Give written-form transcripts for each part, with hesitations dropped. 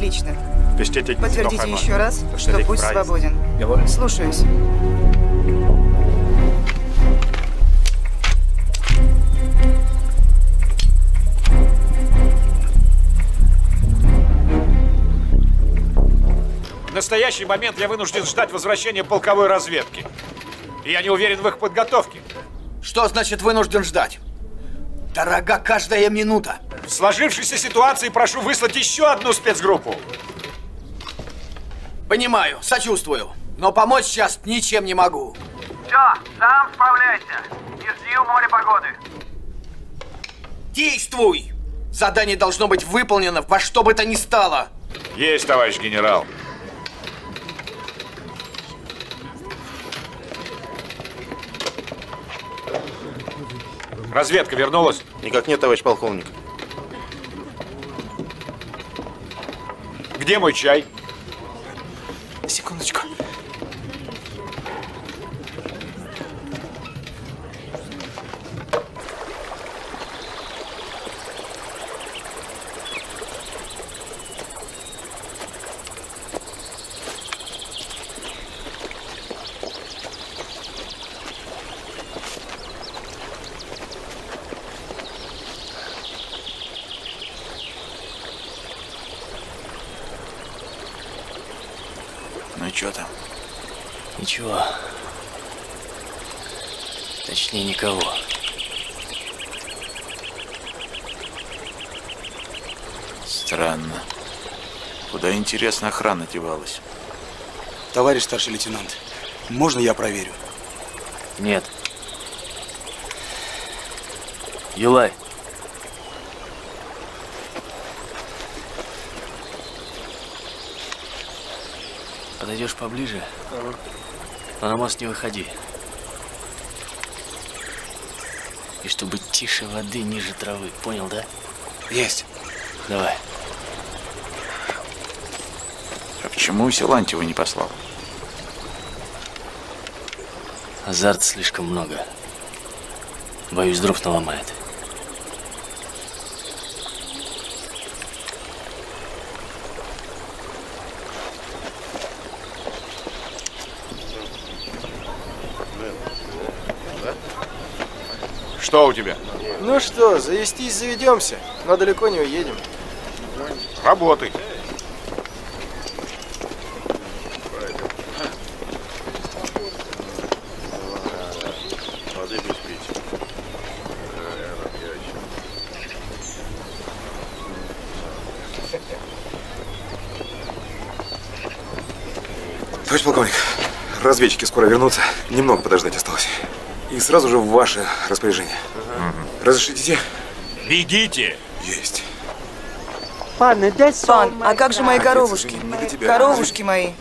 Отлично. Подтвердите еще раз, что путь свободен. Слушаюсь. В настоящий момент я вынужден ждать возвращения полковой разведки. И я не уверен в их подготовке. Что значит вынужден ждать? Дорога каждая минута. В сложившейся ситуации прошу выслать еще одну спецгруппу. Понимаю, сочувствую. Но помочь сейчас ничем не могу. Все, сам справляйся. Не жди у моря погоды. Действуй! Задание должно быть выполнено во что бы то ни стало. Есть, товарищ генерал. Разведка вернулась? Никак нет, товарищ полковник. Где мой чай? Секундочку. Ну и что там? Ничего. Точнее, никого. Странно. Куда, интересно, охрана девалась? Товарищ старший лейтенант, можно я проверю? Нет. Юлай. Подойдешь поближе, но на мост не выходи. И чтобы тише воды, ниже травы. Понял, да? Есть. Давай. А почему Силантьева не послал? Азарт слишком много. Боюсь, дров наломает. Что у тебя? Ну что, завестись заведемся, но далеко не уедем. Работай. Товарищ полковник, разведчики скоро вернутся. Немного подождать осталось. И сразу же в ваше распоряжение. Разрешите? Бегите! Есть. Пан, а как же мои коровушки? Коровушки мои.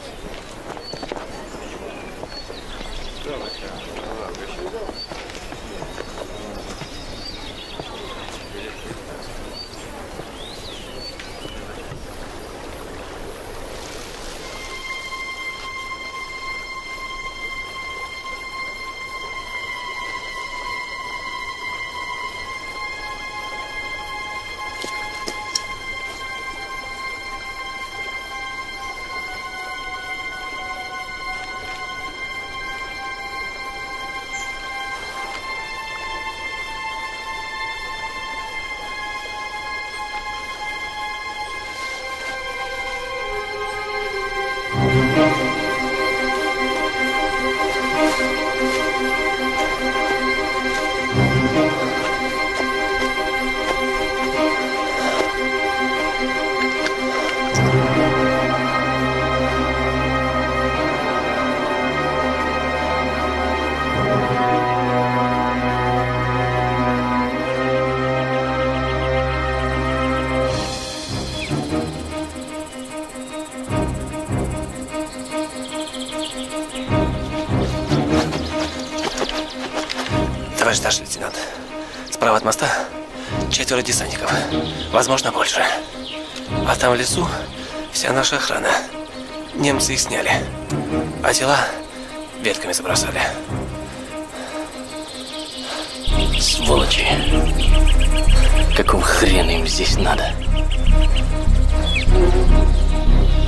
Товарищ старший лейтенант, справа от моста 4 десантников, возможно, больше. А там в лесу вся наша охрана. Немцы их сняли, а тела ветками забросали. Сволочи! Какого хрена им здесь надо?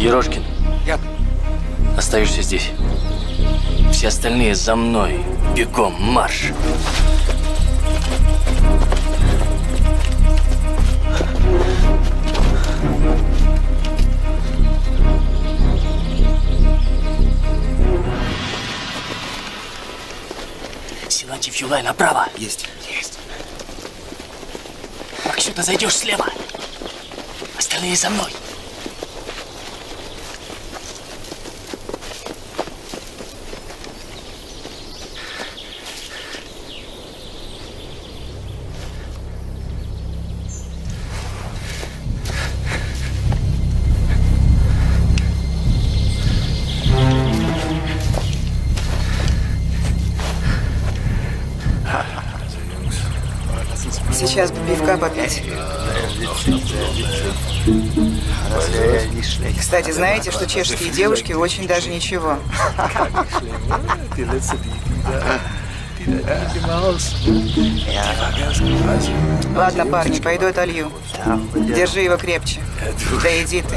Ерошкин, остаешься здесь. Все остальные за мной. Бегом, марш! Силантьев, Юлай, направо. Есть. Есть. Максюта, зайдешь слева. Остальные за мной. Сейчас бы пивка попить. Кстати, знаете, что чешские девушки очень даже ничего. Ладно, парни, пойду отолью. Держи его крепче. Да иди ты.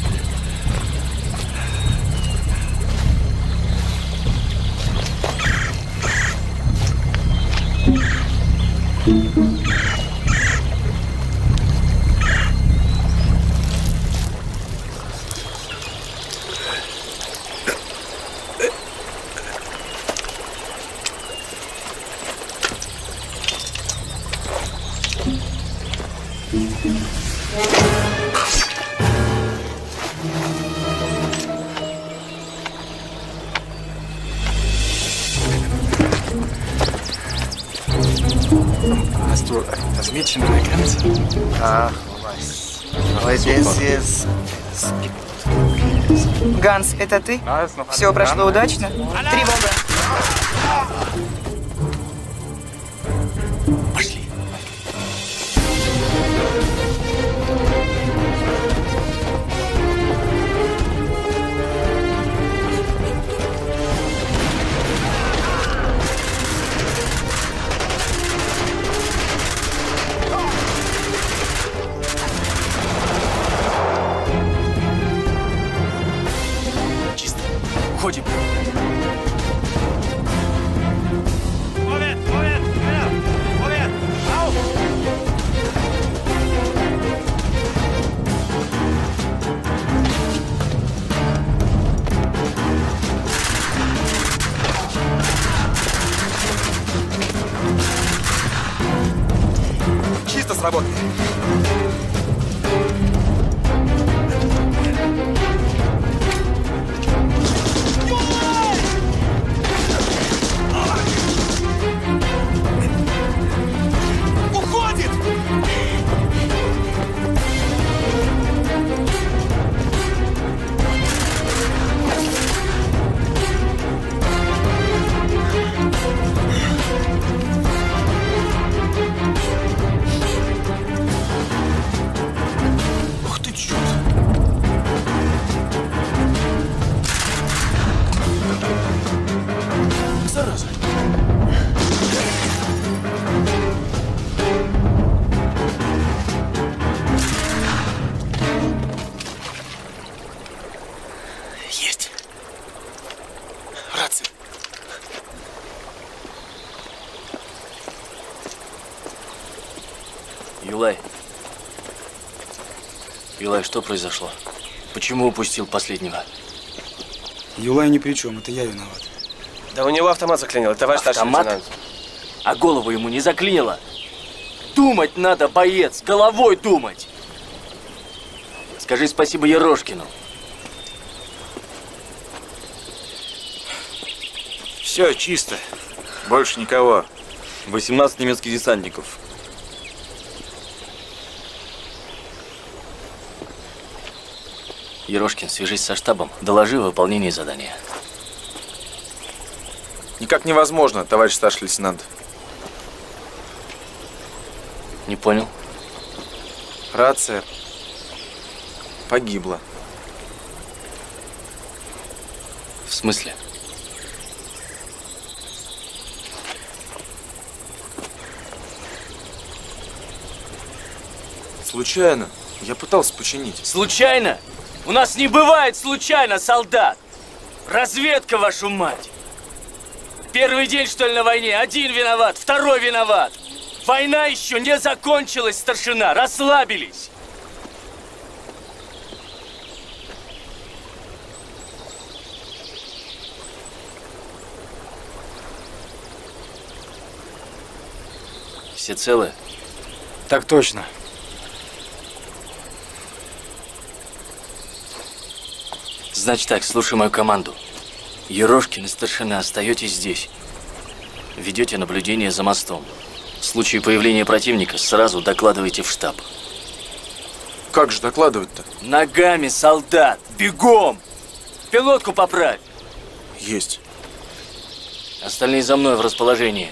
Hast du das Mädchen an der Grenze? Ах, was здесь. Ганс, это ты? Все прошло удачно? Тревога. Пошли. Чисто. Уходим. Чисто сработали. Уходит! Ух ты, черт. Зараза. Есть. Рация. Юлай. Юлай, что произошло? Почему упустил последнего? Юлай ни при чем, это я виноват. Да у него автомат заклинил, товарищ старший Автомат? лейтенант. А голову ему не заклинило? Думать надо, боец, головой думать. Скажи спасибо Ерошкину. Все, чисто. Больше никого. 18 немецких десантников. Ерошкин, свяжись со штабом, доложи о выполнении задания. Никак невозможно, товарищ старший лейтенант. Не понял? Рация погибла. В смысле? Случайно. Я пытался починить. Случайно? У нас не бывает случайно солдат. Разведка, вашу мать. Первый день, что ли, на войне. Один виноват, второй виноват. Война еще не закончилась, старшина. Расслабились. Все целы? Так точно. Значит так, слушай мою команду. Ерошкин и старшина, остаетесь здесь. Ведете наблюдение за мостом. В случае появления противника сразу докладывайте в штаб. Как же докладывать-то? Ногами, солдат! Бегом! Пилотку поправь! Есть. Остальные за мной в расположении.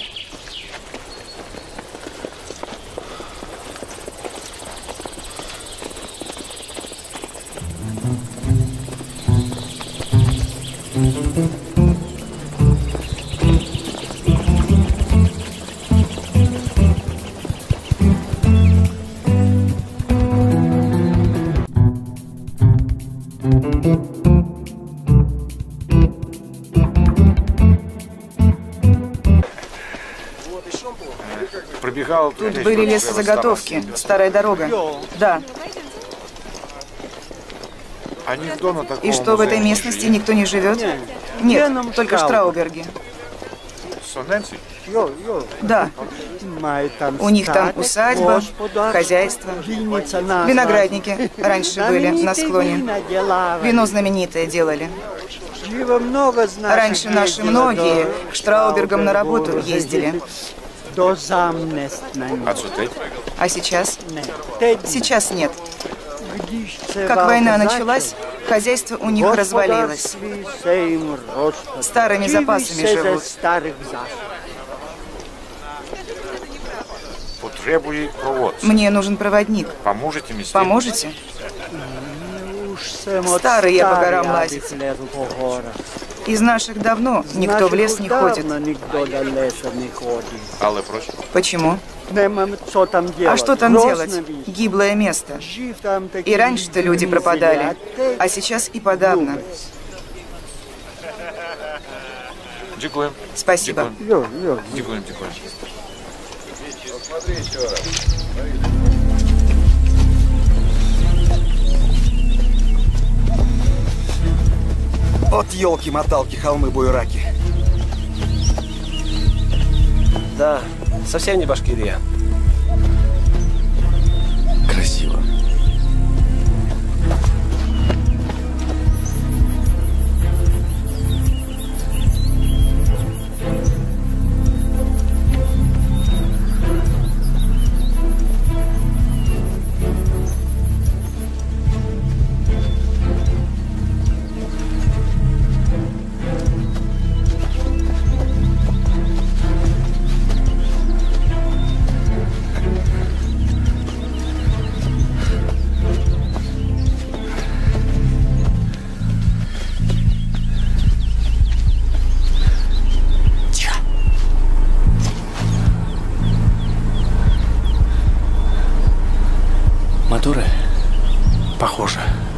Пробегал... Тут были лесозаготовки, старая дорога. Да. И что, в этой местности никто не живет? Нет, только Штрауберги. Да. У них там усадьба, хозяйство, виноградники раньше были на склоне. Вино знаменитое делали. Раньше наши многие к Штраубергам на работу ездили. А сейчас? Сейчас нет. Как война началась, хозяйство у них развалилось. Старыми запасами живут. Мне нужен проводник. Поможете мне? Поможете? Старый я по горам лазить. Из наших давно никто в лес не ходит. Аллы прочь. Почему? А что там делать? Гиблое место. И раньше-то люди пропадали, а сейчас и подавно. Дякуем. Спасибо. Дякуем. Вот елки-моталки, холмы-буераки. Да, совсем не Башкирия. Красиво. Моторы? Похоже.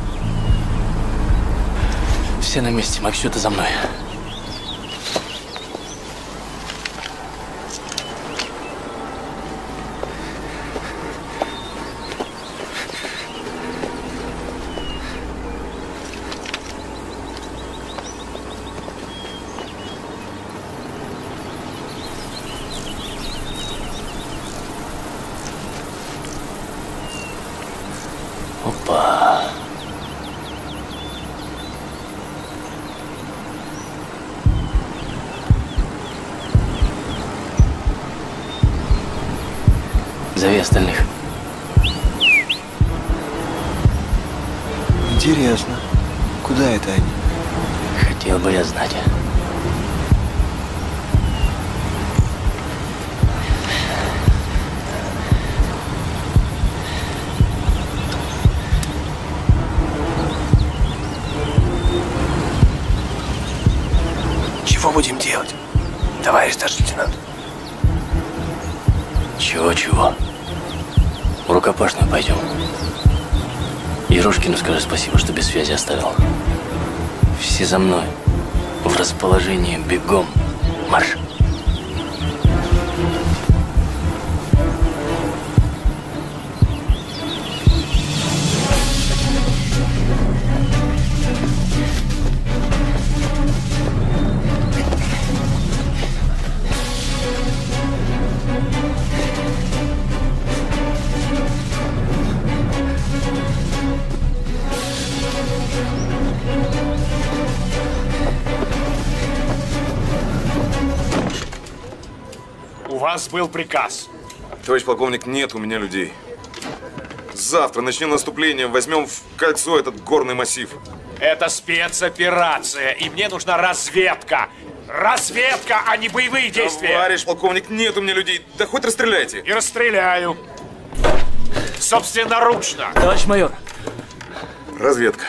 Все на месте. Максюта за мной. Опа. Зови остальных. Интересно, куда это они? Хотел бы я знать. Что будем делать, товарищ старший лейтенант? Чего? В рукопашную пойдем. Ерошкину скажи спасибо, что без связи оставил. Все за мной. В расположении. Бегом. Марш. У вас был приказ. Товарищ полковник, нет у меня людей. Завтра начнем наступление, возьмем в кольцо этот горный массив. Это спецоперация, и мне нужна разведка. Разведка, а не боевые действия. Товарищ полковник, нет у меня людей. Да хоть расстреляйте. И расстреляю. Собственноручно. Товарищ майор. Разведка.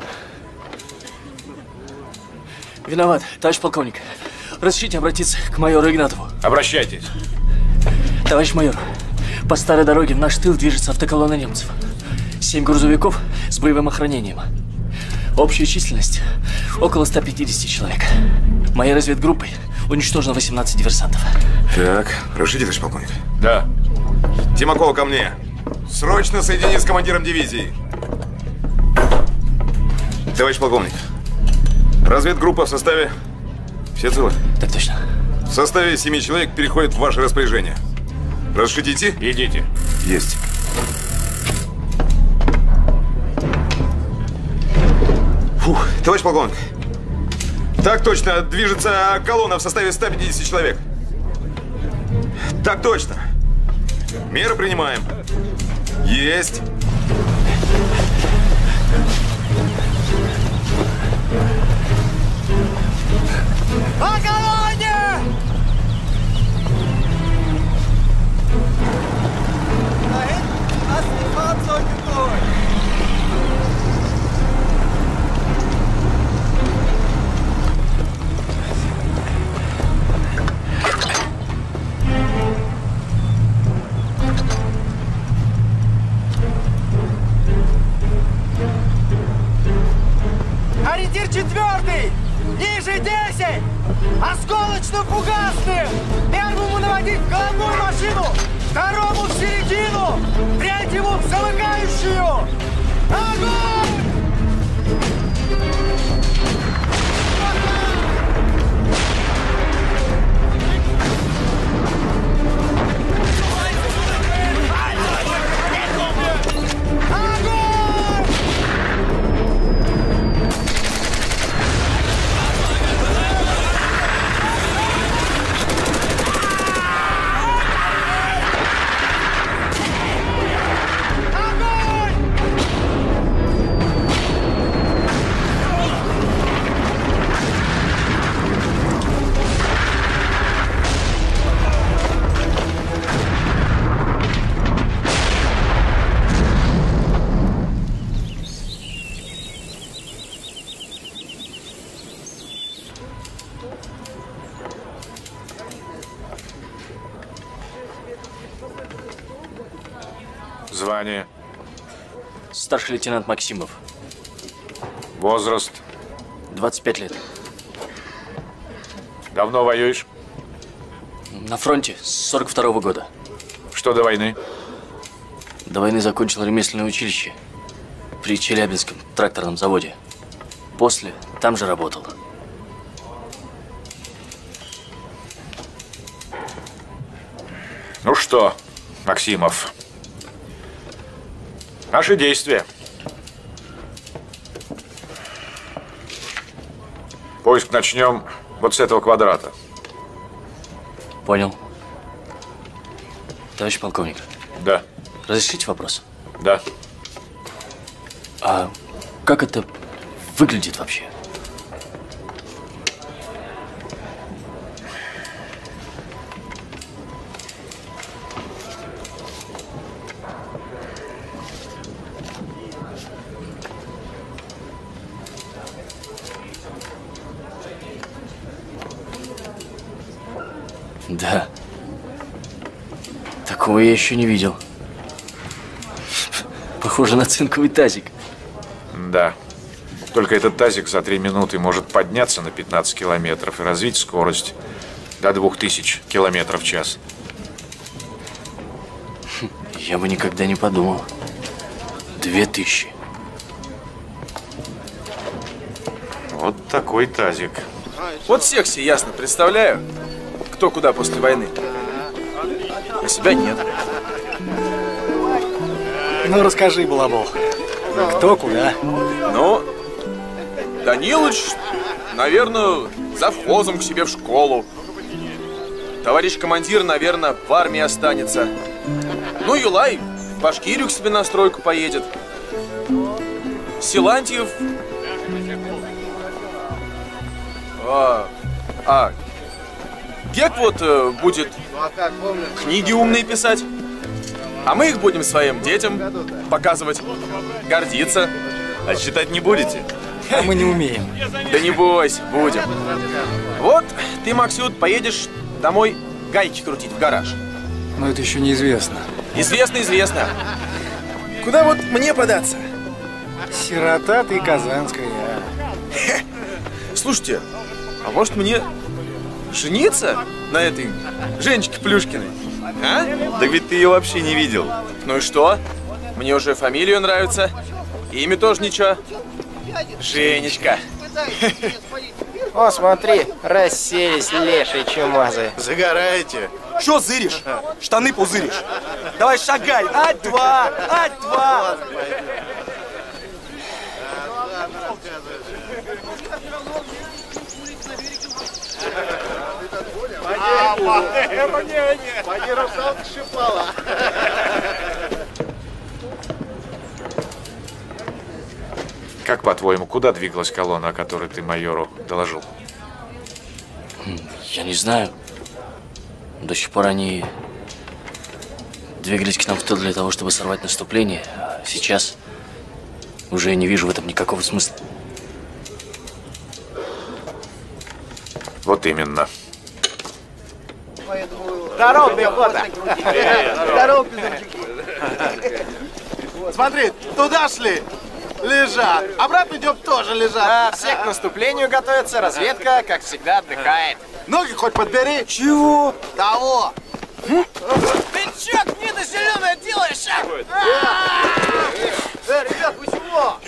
Виноват, товарищ полковник. Разрешите обратиться к майору Игнатову. Обращайтесь. Товарищ майор, по старой дороге в наш тыл движется автоколонна немцев. 7 грузовиков с боевым охранением. Общая численность около 150 человек. Моей разведгруппой уничтожено 18 диверсантов. Так, разрешите, товарищ полковник? Да. Тимакова ко мне. Срочно соедини с командиром дивизии. Товарищ полковник, разведгруппа в составе... Все целы? Так точно. В составе 7 человек переходит в ваше распоряжение. Разрешите идти? Идите. Есть. Фух, товарищ полковник. Так точно, движется колонна в составе 150 человек. Так точно. Меры принимаем. Есть. По колонне! Da hinten lassen die Fahrzeuge durch. Ориентир 4! Ниже 10! Осколочно-фугасным! Первому наводить в головную машину! Второму в середину! Третьему в замыкающую! Огонь! Звание? Старший лейтенант Максимов. Возраст? 25 лет. Давно воюешь? На фронте с 42-го года. Что до войны? До войны закончил ремесленное училище при Челябинском тракторном заводе. После там же работал. Ну что, Максимов, наши действия. Поиск начнем вот с этого квадрата. Понял. Товарищ полковник. Да. Разрешите вопрос? Да. А как это выглядит вообще? Да. Такого я еще не видел. Похоже на цинковый тазик. Да. Только этот тазик за 3 минуты может подняться на 15 километров и развить скорость до 2000 километров в час. Я бы никогда не подумал. 2000. Вот такой тазик. Вот всех себе ясно представляю, кто куда после войны. А себя нет. Ну, расскажи, Балабол. Кто куда? Ну, Данилыч, наверное, завхозом к себе в школу. Товарищ командир, наверное, в армии останется. Ну, Юлай в Башкирию к себе на стройку поедет. Силантьев... Гек вот будет книги умные писать. А мы их будем своим детям показывать, гордиться. А считать не будете? А мы не умеем. Да не бойся, будем. Вот ты, Максют, поедешь домой гайки крутить в гараж. Но это еще неизвестно. Известно, известно. Куда вот мне податься? Сирота ты казанская. Слушайте, а может мне жениться на этой Женечке Плюшкиной? А? Да ведь ты ее вообще не видел. Ну и что? Мне уже фамилия нравится. Имя тоже ничего. Женечка. О, смотри, расселись лешие чумазы. Загораете. Чё зыришь? Штаны пузыришь. Давай шагай. Ать-два! Ать-два! Поди, русалка шипала. Как, по-твоему, куда двигалась колонна, о которой ты майору доложил? Я не знаю. До сих пор они двигались к нам в тыл для того, чтобы сорвать наступление. А сейчас уже я не вижу в этом никакого смысла. Вот именно. Здорово, пехота! Здорово, пиздарчуки! Смотри, туда шли, лежат. Обратно идем, тоже лежат. Все к наступлению готовятся, разведка, как всегда, отдыхает. Ноги хоть подбери. Чего? Того. Ты чё, гнида зеленая делаешь, а? Ребят, вы чего?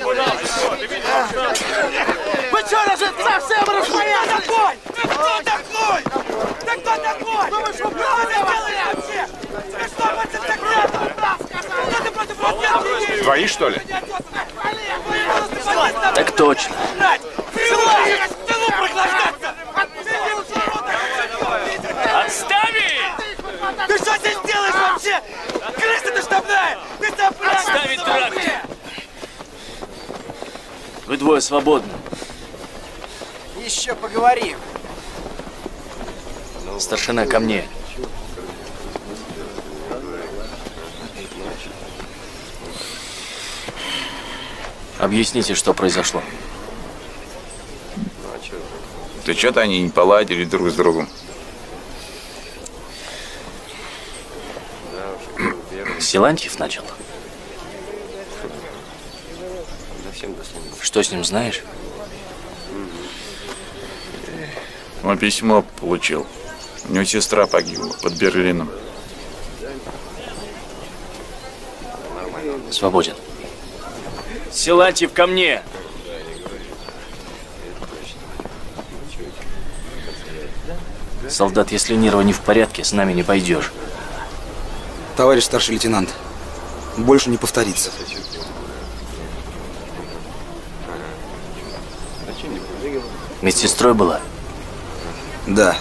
Вы чё, даже совсем расхуяли? Такой! Ты кто такой? Ты кто такой? Думаешь, вы правы делали вообще? Ты что, 20 лет прав сказал? Что ты против разведки? Твои, что ли? Так точно. Отставить! Ты что здесь делаешь вообще? Крыса ты штабная! Ты там Отставить трактор! Вы двое свободны. Еще поговорим. Старшина, ко мне. Объясните, что произошло. Да что-то они не поладили друг с другом. Силантьев начал? Что с ним знаешь? Он письмо получил. У него сестра погибла под Берлином. Свободен. Силантьев, ко мне! Солдат, если нервы не в порядке, с нами не пойдешь. Товарищ старший лейтенант, больше не повторится. Медсестрой была? Да.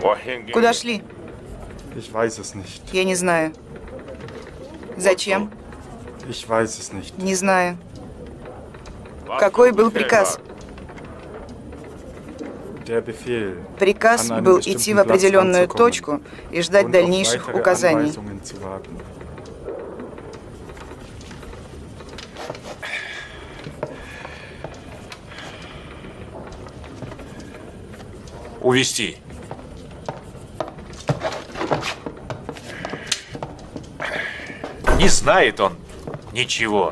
Куда шли? Я не знаю. Зачем? Не знаю. Какой был приказ? Приказ был идти в определенную точку и ждать дальнейших указаний. Увести. Не знает он ничего.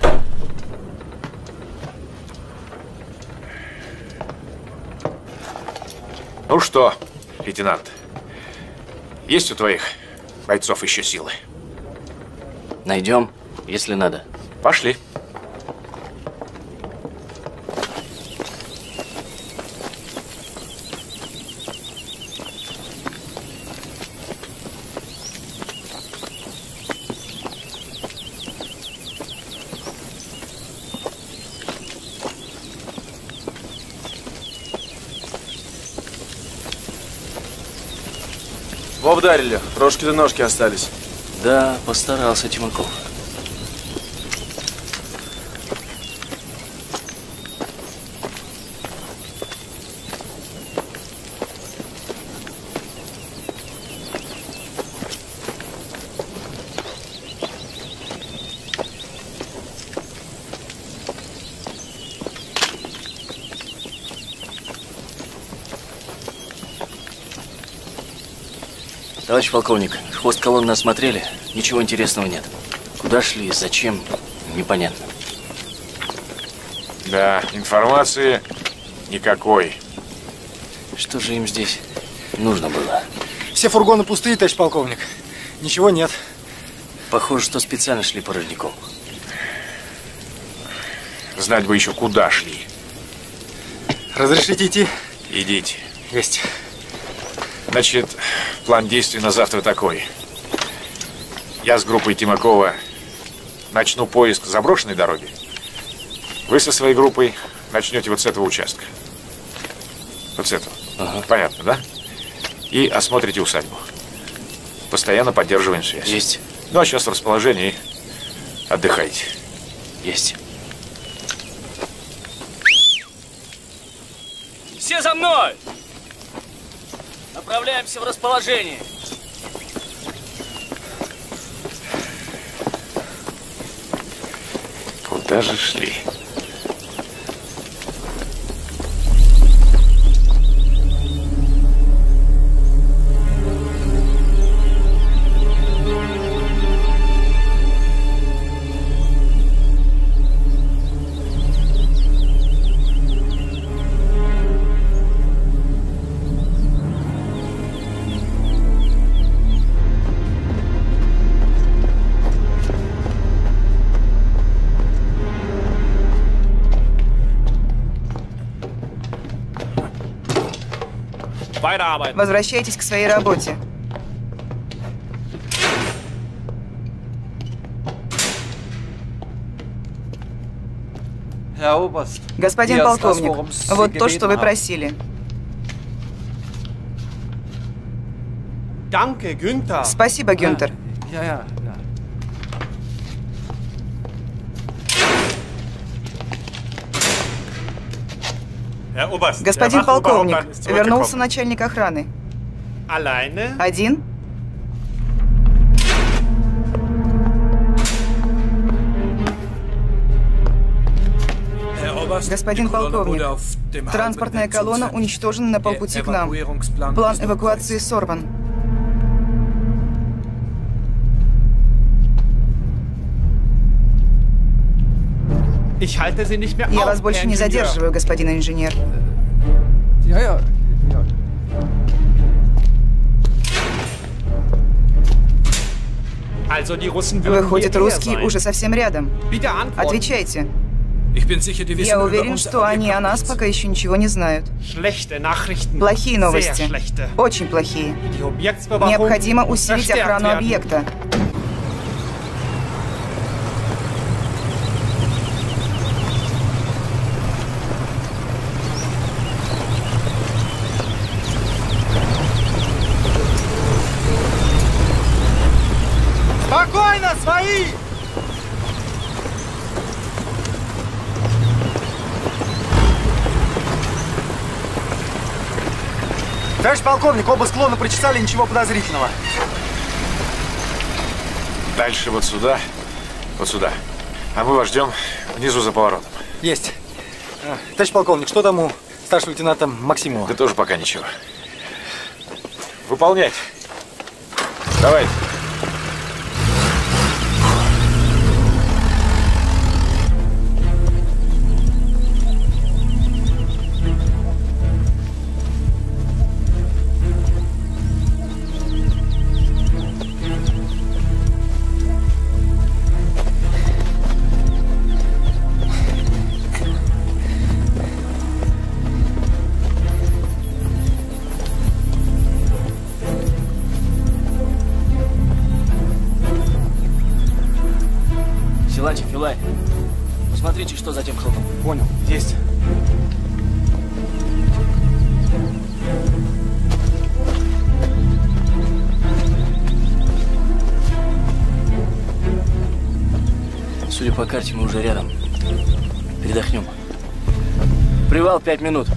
Ну что, лейтенант, есть у твоих бойцов еще силы? Найдем, если надо. Пошли. Вдарили. Рожки-то ножки остались. Да, постарался Тимаков. Товарищ полковник, хвост колонны осмотрели, ничего интересного нет. Куда шли, зачем, непонятно. Да, информации никакой. Что же им здесь нужно было? Все фургоны пустые, товарищ полковник. Ничего нет. Похоже, что специально шли порожняком. Знать бы еще, куда шли. Разрешите идти? Идите. Есть. Значит, план действий на завтра такой. Я с группой Тимакова начну поиск заброшенной дороги. Вы со своей группой начнете вот с этого участка. Вот с этого. Ага. Понятно, да? И осмотрите усадьбу. Постоянно поддерживаем связь. Есть. Ну, а сейчас в расположении. Отдыхайте. Есть. Все за мной! Направляемся в расположение. Куда же шли? Возвращайтесь к своей работе. Господин полковник, вот то, что вы просили. Спасибо, Гюнтер. Господин полковник, вернулся начальник охраны. Один? Господин полковник, транспортная колонна уничтожена на полпути к нам. План эвакуации сорван. Я вас больше не задерживаю, господин инженер. Выходит, русские уже совсем рядом. Отвечайте. Я уверен, что они о нас пока еще ничего не знают. Плохие новости. Очень плохие. Необходимо усилить охрану объекта. Товарищ полковник, оба склона прочесали, ничего подозрительного. Дальше вот сюда. Вот сюда. А мы вас ждем внизу за поворотом. Есть. Товарищ полковник, что там у старшего лейтенанта Максимова? Да тоже пока ничего. Выполнять. Давайте. Юлай, посмотрите, что за тем холмом. Понял, есть. Судя по карте, мы уже рядом. Передохнем. Привал 5 минут.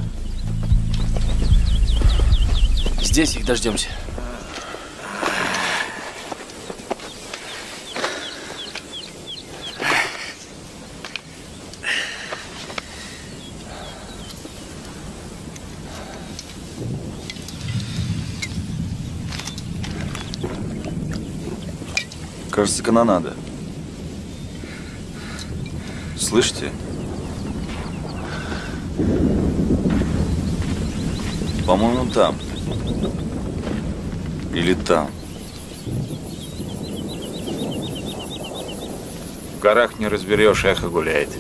Здесь их дождемся. Кажется, канонада. Слышите? По-моему, там. Или там. В горах не разберешь, эхо гуляет.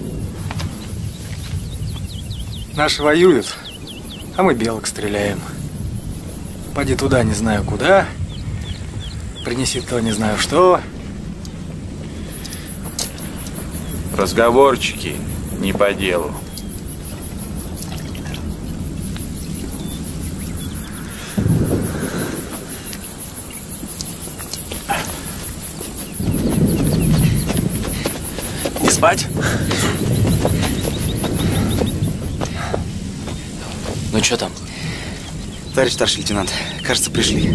Наши воюют, а мы белок стреляем. Поди туда, не знаю куда. Принеси то, не знаю что. Разговорчики не по делу. Не спать? Ну что там? Товарищ старший лейтенант, кажется, пришли.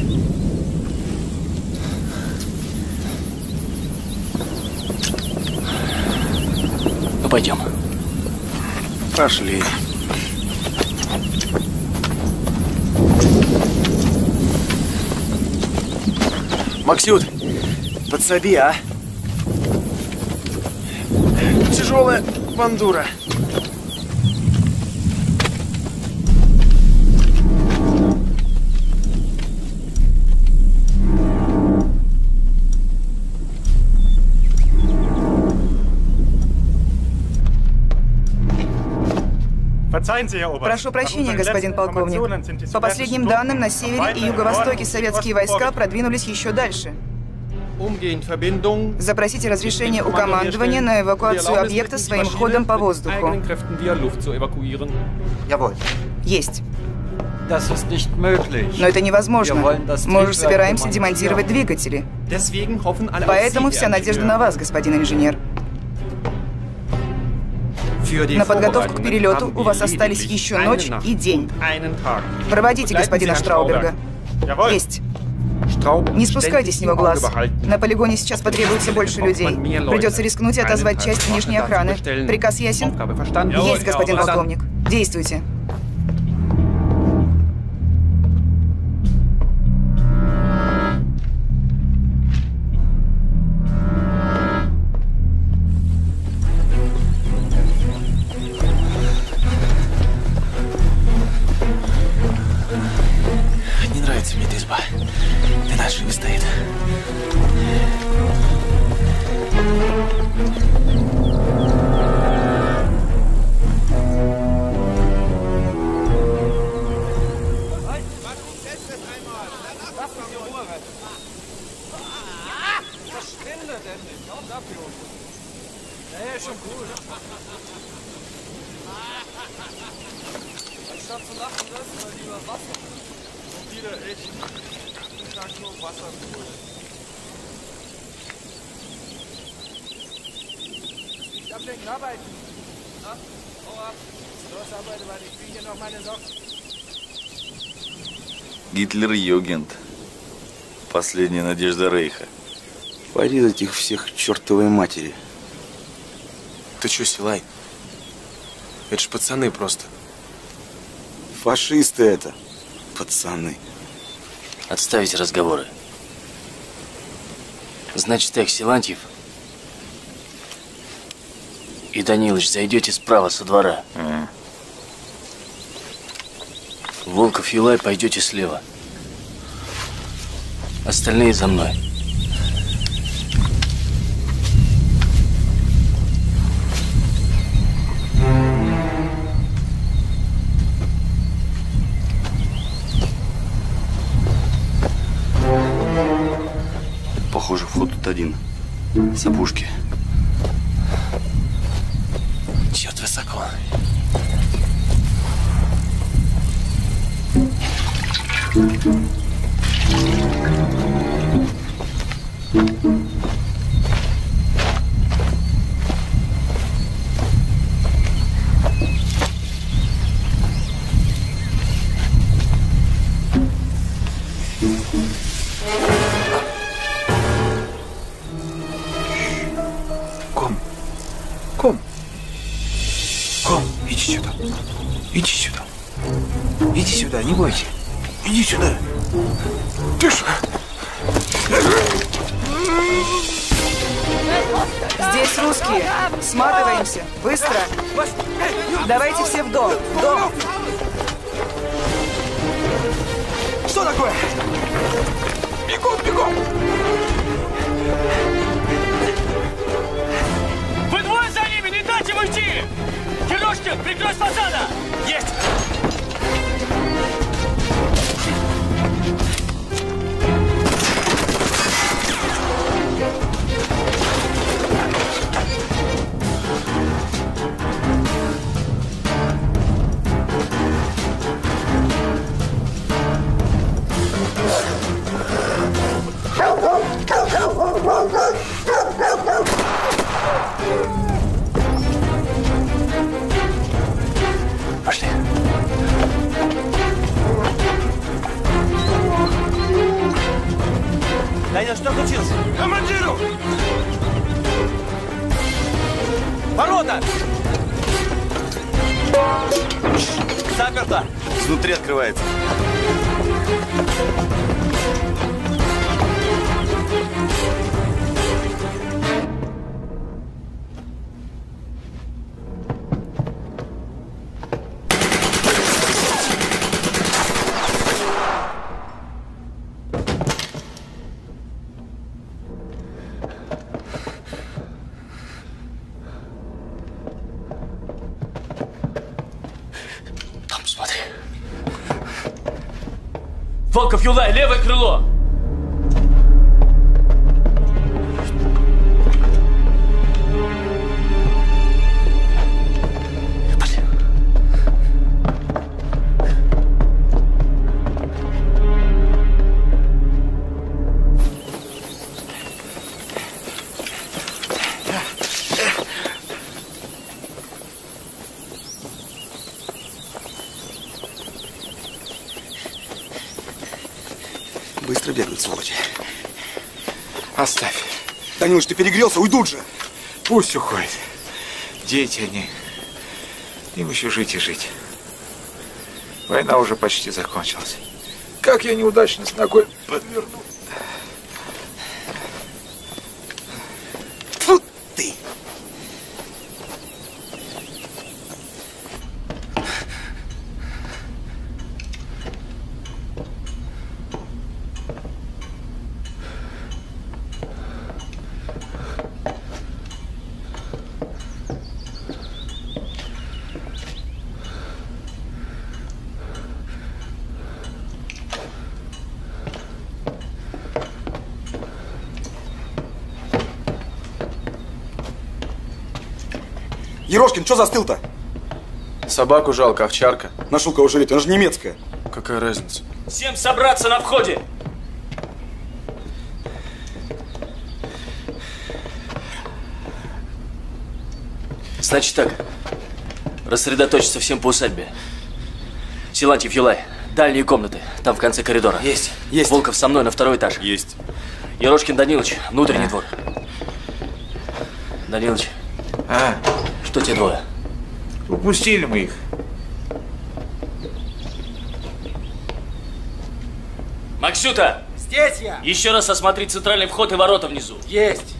Ну, пойдем. Пошли. Максют, подсоби, а? Тяжелая бандура. Прошу прощения, господин полковник. По последним данным, на севере и юго-востоке советские войска продвинулись еще дальше. Запросите разрешение у командования на эвакуацию объекта своим ходом по воздуху. Есть. Но это невозможно. Мы уже собираемся демонтировать двигатели. Поэтому вся надежда на вас, господин инженер. На подготовку к перелету у вас остались еще ночь и день. Проводите господина Штрауберга. Есть. Не спускайте с него глаз. На полигоне сейчас потребуется больше людей. Придется рискнуть и отозвать часть внешней охраны. Приказ ясен? Есть, господин полковник. Действуйте. Не нравится мне эта изба. Ты на шибе стоит. Гитлер-югент. Последняя надежда Рейха. Порезать их всех к чертовой матери. Ты чё, Силай? Это ж пацаны просто. Фашисты это. Пацаны. Отставить разговоры. Значит так, Силантьев и Данилыч, зайдете справа со двора. Волков, Юлай, пойдете слева. Остальные за мной. Похоже, вход тут один. С опушки. Черт, высоко. Иди сюда. Иди сюда. Иди сюда, не бойся. Иди сюда. Тише. Здесь русские. Сматываемся. Быстро. Давайте все в дом. В дом. Что такое? Бегом, бегом. Вы двое за ними, не дайте им уйти! Кирюшкин, прикрой с фасада! Есть! Пошли. Данил, что случилось? Командиру! Ворота! Заперто! Изнутри открывается. Волков, Юлай, левое крыло! Быстро бегают, сволочи. Оставь. Данилыч, ты перегрелся, уйдут же. Пусть уходят. Дети они. Им еще жить и жить. Война уже почти закончилась. Как я неудачно с ногой подвернул. Фу ты! Ерошкин, что застыл-то? Собаку жалко, овчарка. Нашел кого жалеть, она же немецкая. Какая разница? Всем собраться на входе! Значит так, рассредоточиться всем по усадьбе. Силантьев, Юлай, Дальние комнаты, там в конце коридора. Есть. Волков со мной на 2-й этаж. Есть. Ерошкин Данилович, внутренний двор. Данилович, что те двое? Упустили мы их. Максюта! Здесь я! Еще раз осмотри центральный вход и ворота внизу. Есть!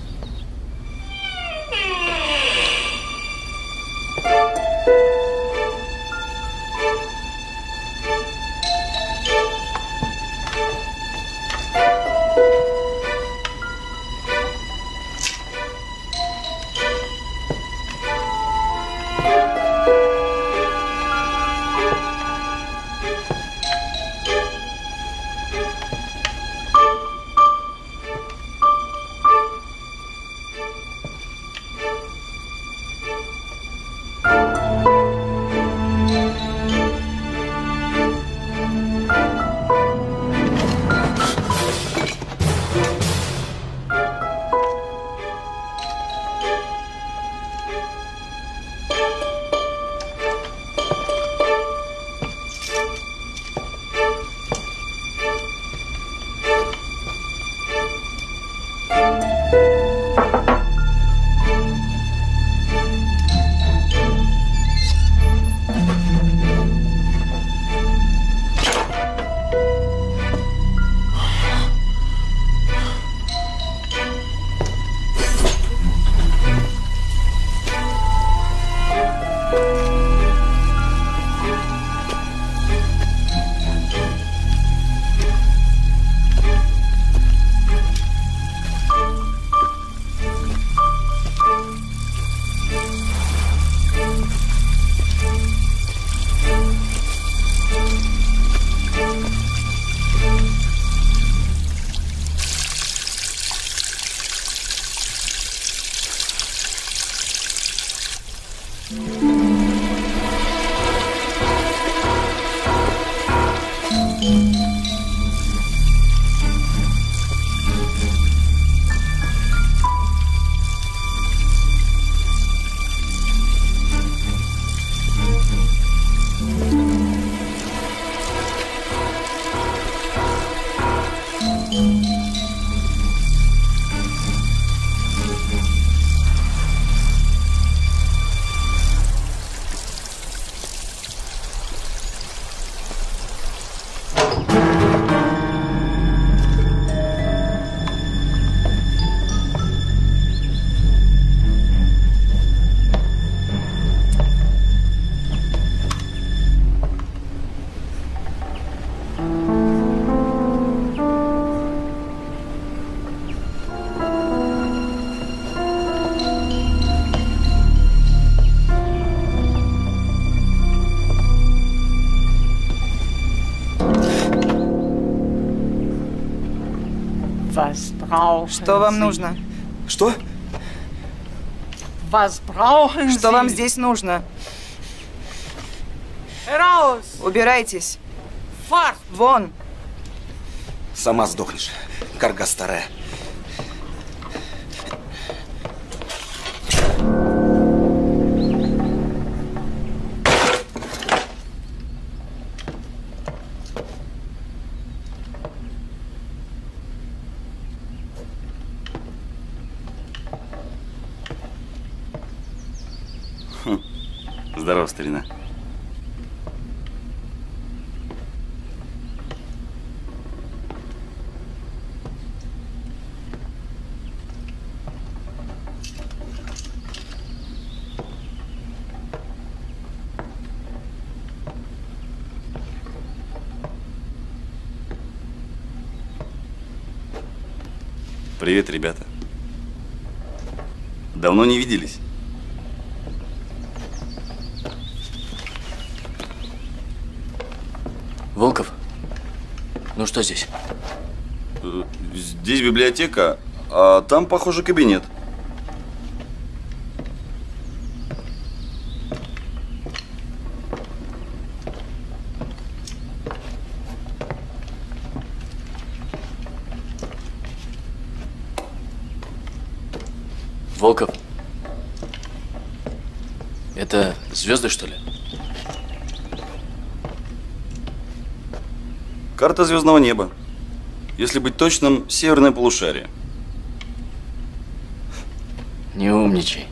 Что вам нужно? Что? Что вам здесь нужно? Убирайтесь. Вон. Сама сдохнешь, карга старая. Здорово, старина. Привет, ребята. Давно не виделись. Волков? Ну что здесь? Здесь библиотека, а там, похоже, кабинет. Волков? Это звезды, что ли? Карта звездного неба. Если быть точным, северное полушарие. Не умничай.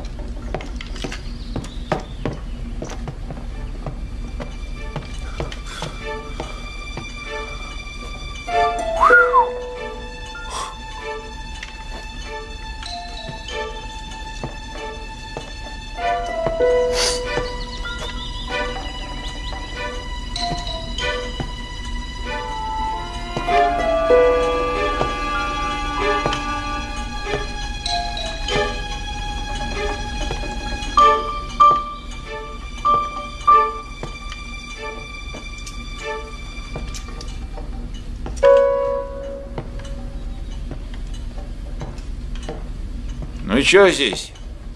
Ну чё здесь?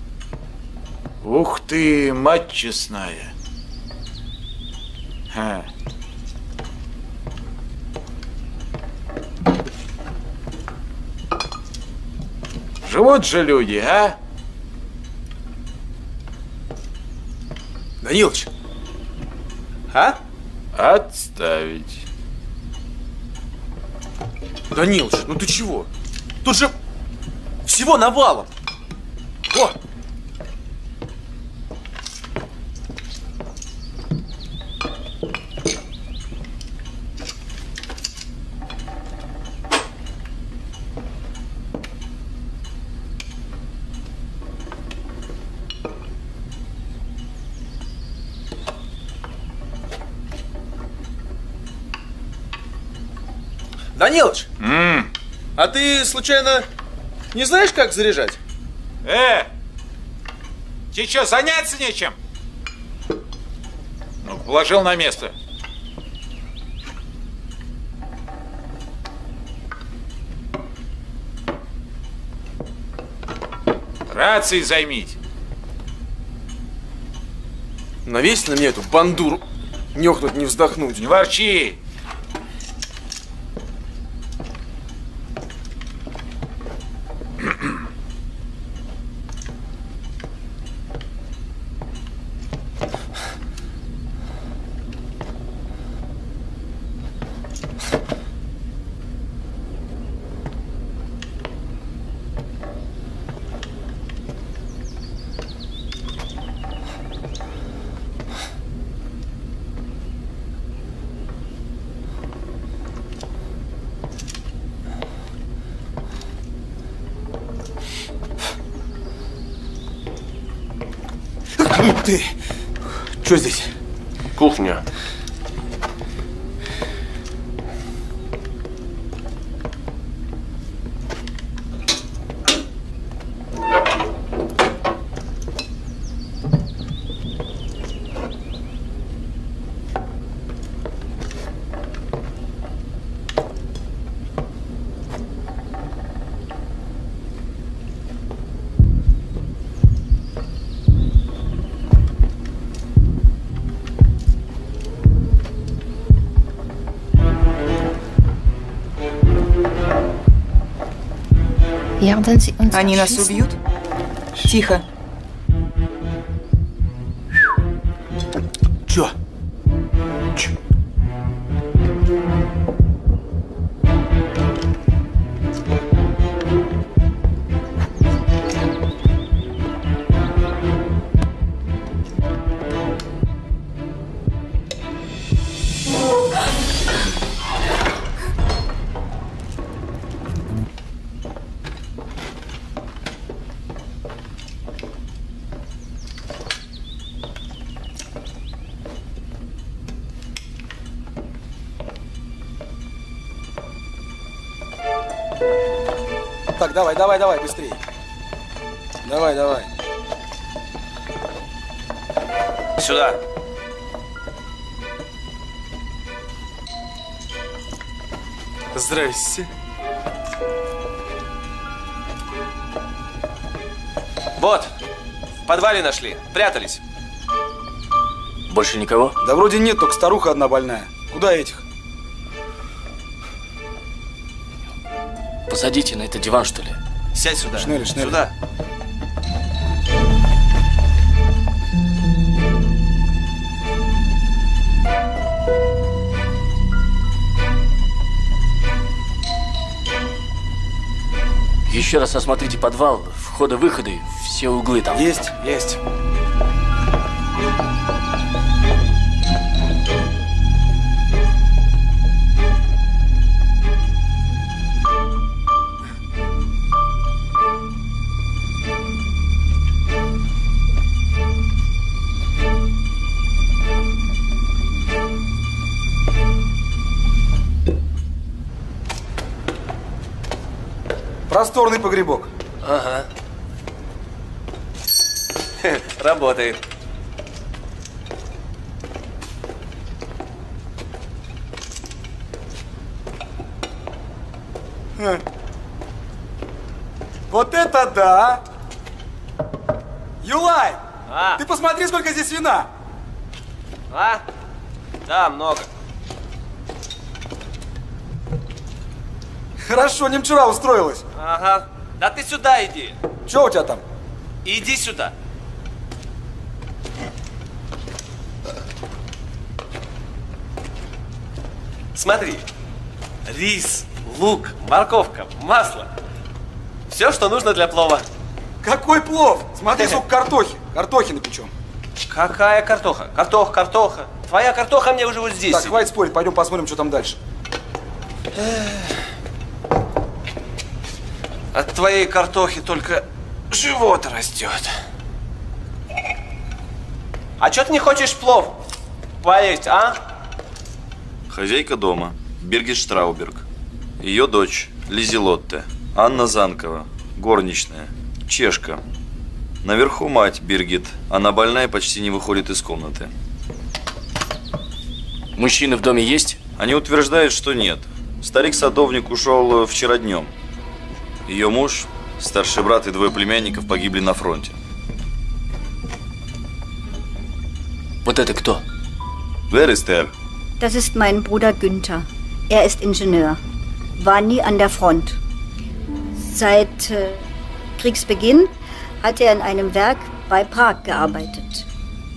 Ух ты, мать честная. Ха. Живут же люди, а? Данилыч! А? Отставить. Данилыч, ну ты чего? Тут же всего навалом. О! Данилыч, а ты случайно не знаешь, как заряжать? Тебе что, заняться нечем? Ну, положил на место. Рацией займись. Навесь на меня эту бандуру. Не охнуть, не вздохнуть. Не ворчи. Ты! Что здесь? Кухня. Они нас убьют? Тихо. Чё? Так, давай, быстрее. Давай. Сюда. Здрасте. Вот, в подвале нашли, прятались. Больше никого? Да вроде нет, только старуха одна больная. Куда этих? Посадите на этот диван, что ли? Сядь сюда. Шнелли. Сюда. Еще раз осмотрите подвал, входы-выходы, все углы там. Есть, есть. Просторный погребок. Ага. Работает. Вот это да! Юлай! Ты посмотри, сколько здесь вина! А? Да, много. Хорошо, немчура устроилась. Ага. Да ты сюда иди. Че у тебя там? Иди сюда. Смотри. Рис, лук, морковка, масло. Все, что нужно для плова. Какой плов? Смотри, сколько картохи. Картохи напечем. Какая картоха? Картоха. Твоя картоха мне уже вот здесь. Так, хватит спорить, пойдем посмотрим, что там дальше. От твоей картохи только живот растет. А что ты не хочешь плов поесть, а? Хозяйка дома, Биргит Штрауберг. Ее дочь, Лизелотте, Анна Занкова, горничная, чешка. Наверху мать, Биргит. Она больная и почти не выходит из комнаты. Мужчины в доме есть? Они утверждают, что нет. Старик-садовник ушел вчера днем. Ее муж, старший брат и двое племянников погибли на фронте. Вот это кто? Wer ist er? Das ist mein Bruder Günther. Er ist Ingenieur. War nie an der Front. Seit Kriegsbeginn hat er in einem Werk bei Prag gearbeitet.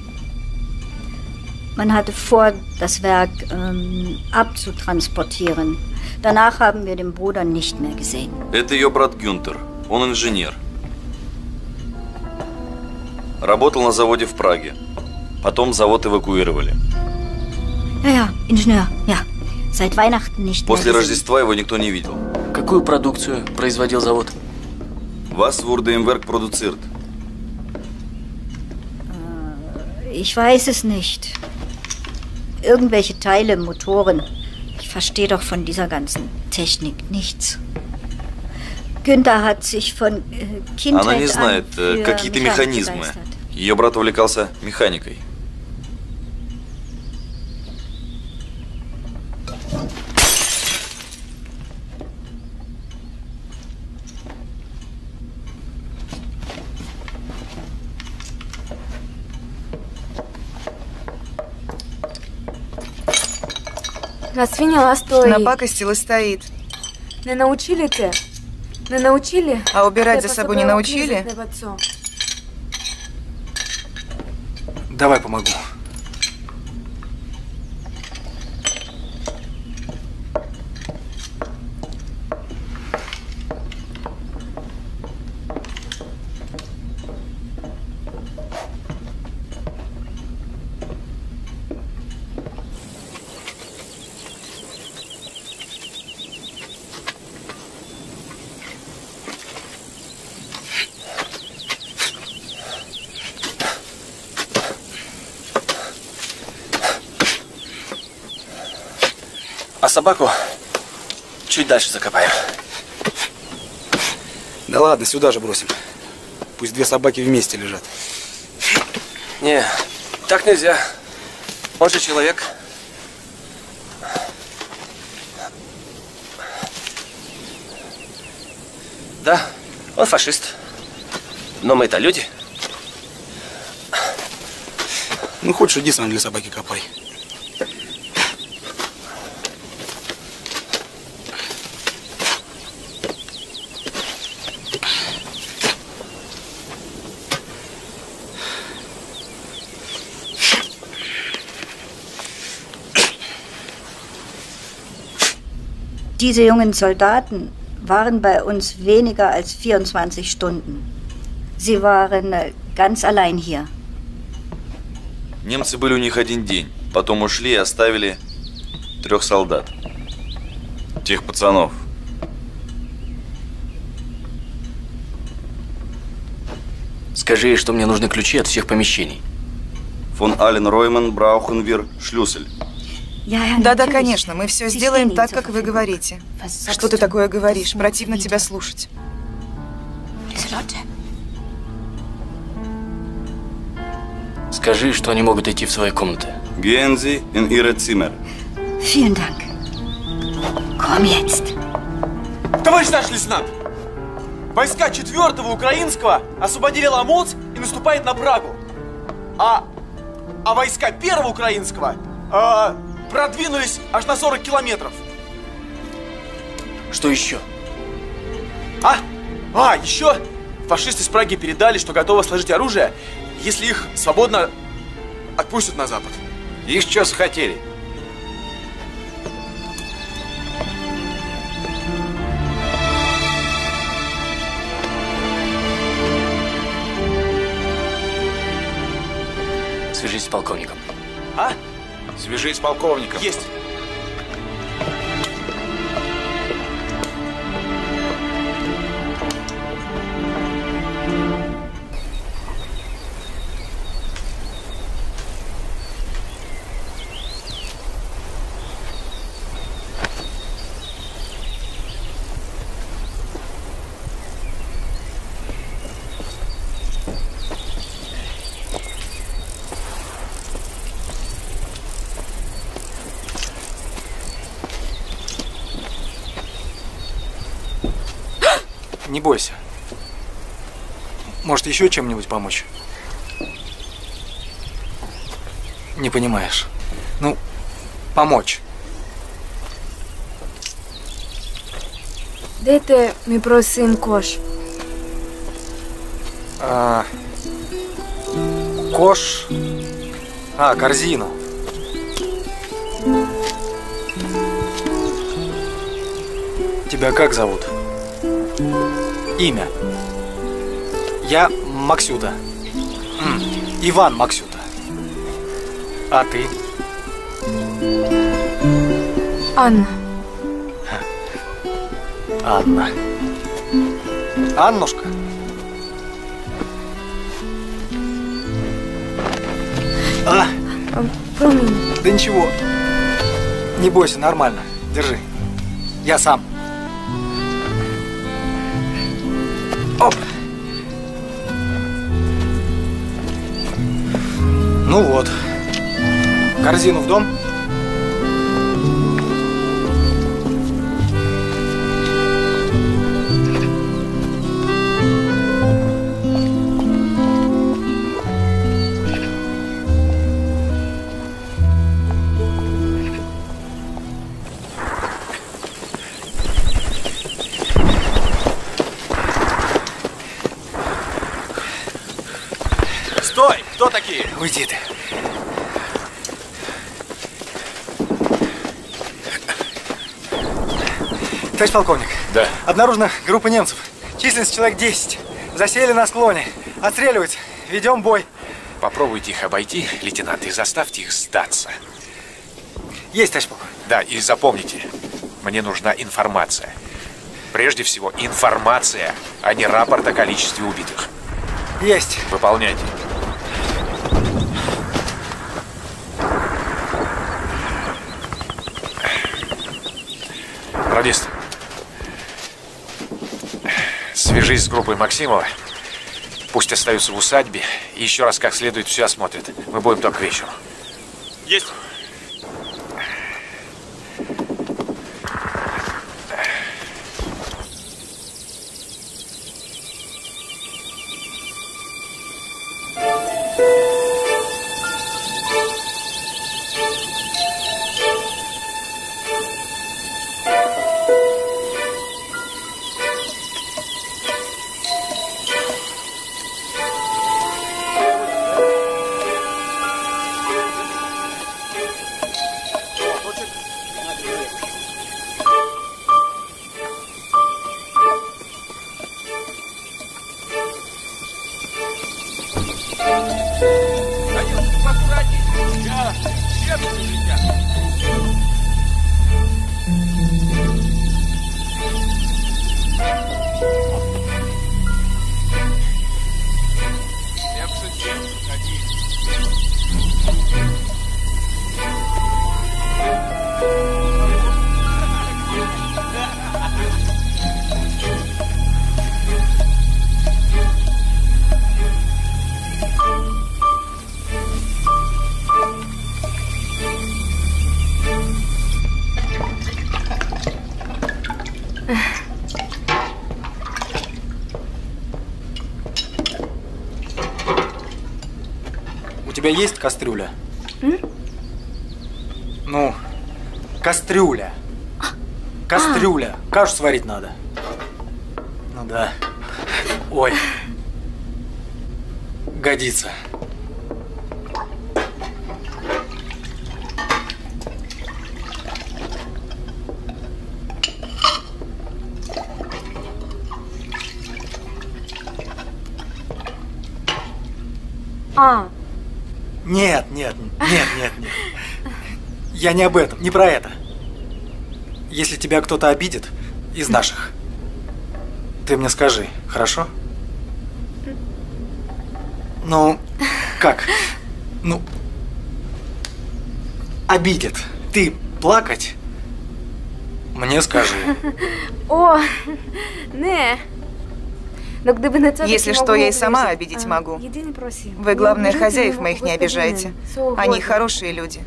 Man hatte vor, das Werk abzutransportieren. Danach haben wir den Bruder nicht mehr gesehen. Это ее брат Гюнтер. Он инженер. Работал на заводе в Праге. Потом завод эвакуировали. Ja, Ingenieur, ja. Seit Weihnachten nicht mehr После gesehen. Рождества его никто не видел. Какую продукцию производил завод? Was wurde im Werk produziert? Ich weiß es nicht. Irgendwelche Teile, Motoren. Ich verstehe doch von dieser ganzen Technik nichts. Günther hat sich von Kindheit Она не знает an für какие-то Mechanik механизмы. begeistert. Ее брат увлекался механикой. На свиня стоїть. Напакостил и стоит. Не научили те? Не научили? А убирать Те за собой не по-своему научили? клизать на лицо. Давай помогу. А собаку чуть дальше закопаем. Да ладно, сюда же бросим. Пусть две собаки вместе лежат. Не, так нельзя. Он же человек. Да, он фашист. Но мы-то люди. Ну, хочешь, иди сам для собаки копай. Diese jungen Soldaten waren bei uns weniger als 24 Stunden. Sie waren ganz allein hier. Немцы были у них один день. Потом ушли и оставили 3 солдат. Тех пацанов. Скажи, что мне нужны ключи от всех помещений. Фон Ален Ройман, Браухенвир, Шлюссель. Да-да, конечно, мы все сделаем так, как вы говорите. Что ты такое говоришь? Противно тебя слушать. Скажи, что они могут идти в свои комнаты. Gehen Sie in Ihre Zimmer. Vielen Dank. Komm jetzt. Товарищ наш лейтенант! Войска 4-го украинского освободили Ломоц и наступают на Прагу. А войска 1-го украинского продвинулись аж на 40 километров. Что еще? Еще фашисты с Праги передали, что готовы сложить оружие, если их свободно отпустят на запад. Их что захотели? Свяжись с полковником. Свяжись с полковником. Есть. Не бойся. Может, еще чем-нибудь помочь? Не понимаешь. Ну, помочь. Дайте ми просим кош. Кош. Корзину. Тебя как зовут? Имя. Я Максюта. Иван Максюта. А ты? Анна. Анна. Аннушка. Да ничего. Не бойся, нормально. Держи. Я сам. Оп. Ну вот. Корзину в дом. Стой! Кто такие? Уйди ты. Товарищ полковник. Да. Обнаружена группа немцев. Численность человек 10. Засели на склоне. Отстреливаются. Ведем бой. Попробуйте их обойти, лейтенант, и заставьте их сдаться. Есть, товарищ полковник. Да, и запомните, мне нужна информация. Прежде всего, информация, а не рапорт о количестве убитых. Есть. Выполняйте. Радист, свяжись с группой Максимова. Пусть остаются в усадьбе и еще раз как следует все осмотрят. Мы будем только к вечеру. Есть. У тебя есть кастрюля? Ну, кастрюля. Кастрюля. Кашу сварить надо. Ну да. Ой. Годится. Нет. Я не об этом, не про это. Если тебя кто-то обидит из наших, ты мне скажи, хорошо? Ну, как? Ну, обидит. Ты плакать? Мне скажи. О, не. Если что, я и сама обидеть могу. Вы, главное, хозяев моих не обижаете. Они хорошие люди.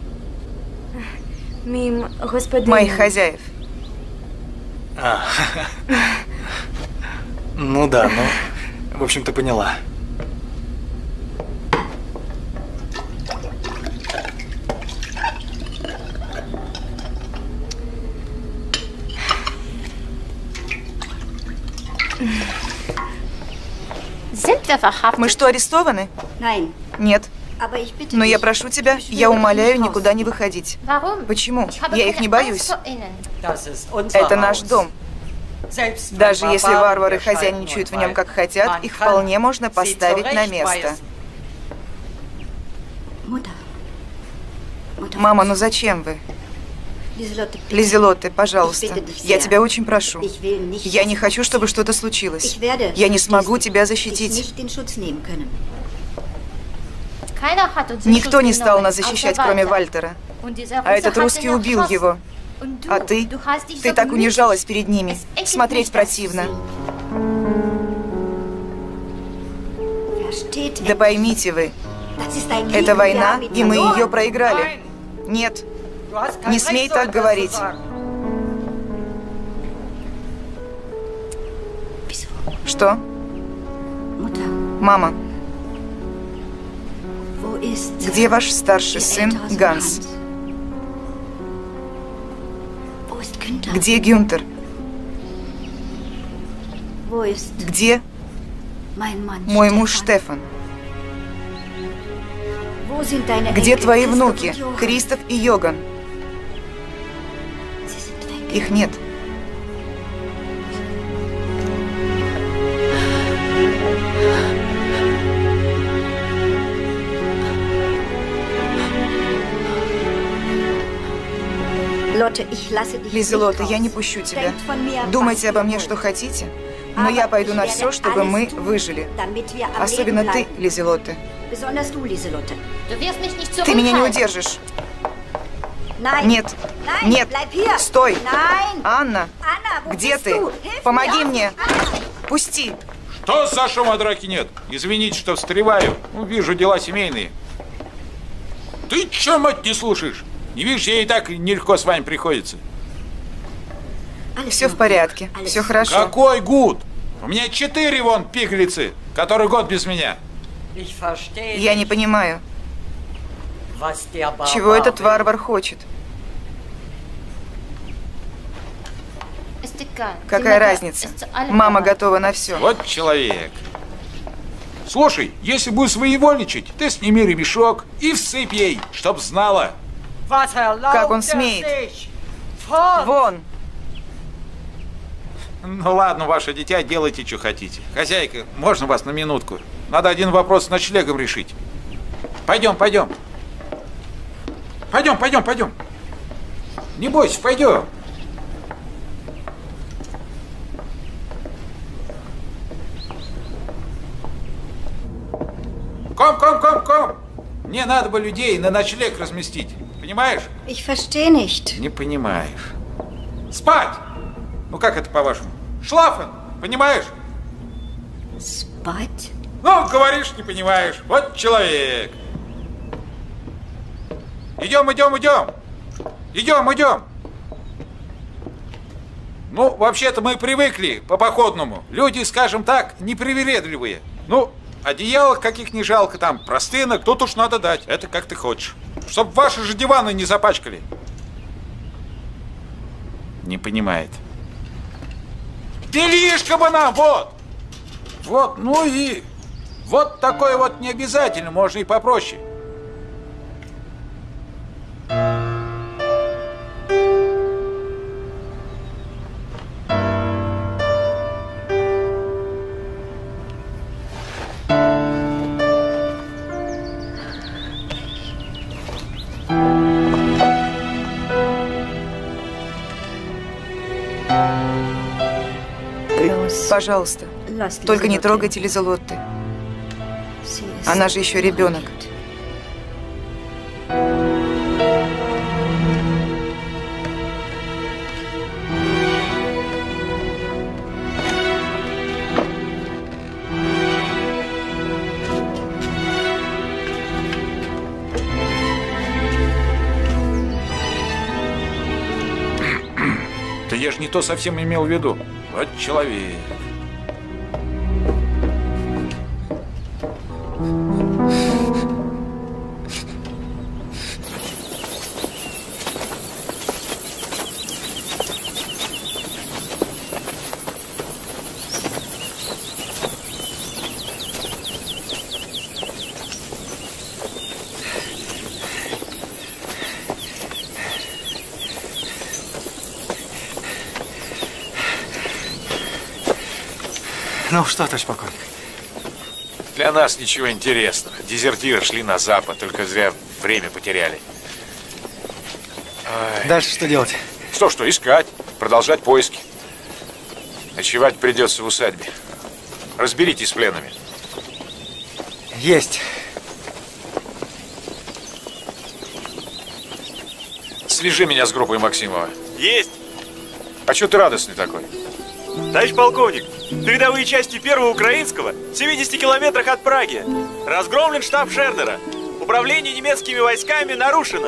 Моих хозяев. Ну да, ну, в общем, ты поняла. Мы что, арестованы? Нет. Но я прошу тебя, я умоляю никуда не выходить. Почему? Я их не боюсь. Это наш дом. Даже если варвары хозяйничают в нем как хотят, их вполне можно поставить на место. Мама, ну зачем вы? Лизелотте, пожалуйста, я тебя очень прошу. Я не хочу, чтобы что-то случилось. Я не смогу тебя защитить. Никто не стал нас защищать, кроме Вальтера. А этот русский убил его. А ты так унижалась перед ними. Смотреть противно. Да поймите вы, это война, и мы ее проиграли. Нет, не смей так говорить. Что? Мама. Где ваш старший сын Ганс? Где Гюнтер? Где мой муж Штефан? Где твои внуки, Кристоф и Йоган? Их нет. Лизелотте, я не пущу тебя. Думайте обо мне, что хотите, но я пойду на все, чтобы мы выжили. Особенно ты, Лизелотте. Ты меня не удержишь. Нет, нет, стой. Анна, где ты? Помоги мне. Пусти. Что за шума драки нет? Извините, что встреваю. Вижу, дела семейные. Ты че, мать, не слушаешь? Не видишь, ей и так нелегко с вами приходится. Все в порядке, все хорошо. Какой гуд? У меня 4 вон пиглицы, который год без меня. Я не понимаю, чего этот варвар хочет. Какая разница? Мама готова на все. Вот человек. Слушай, если будешь своевольничать, ты сними ремешок и всыпь ей, чтоб знала. Как он смеет? Вон! Ну ладно, ваше дитя, делайте, что хотите. Хозяйка, можно вас на минутку? Надо один вопрос с ночлегом решить. Пойдем, пойдем. Пойдем, пойдем, пойдем. Не бойся, пойдем. Ком. Мне надо бы людей на ночлег разместить. Понимаешь? Ich verstehe nicht. Не понимаешь. Спать! Ну как это по-вашему? Шлафен, понимаешь? Спать? Ну, говоришь, не понимаешь. Вот человек. Идем. Ну, вообще-то мы привыкли по походному. Люди, скажем так, непривередливые. Ну, одеялок каких не жалко, там, простынок, тут уж надо дать. Это как ты хочешь. Чтоб ваши же диваны не запачкали. Не понимает. Телишка бы нам, вот! Вот, ну и... Вот такое вот не обязательно, можно и попроще. Пожалуйста, только не трогайте Лизелотте. Она же еще ребенок. Да я же не то совсем имел в виду. Вот человек. Ну что, товарищ полковник? Для нас ничего интересного. Дезертиры шли на запад, только зря время потеряли. Ой. Дальше что делать? Что, искать, продолжать поиски. Ночевать придется в усадьбе. Разберитесь с пленными. Есть. Свяжи меня с группой Максимова. Есть. А что ты радостный такой? Товарищ полковник, передовые части 1-го Украинского в 70 километрах от Праги. Разгромлен штаб Шернера. Управление немецкими войсками нарушено.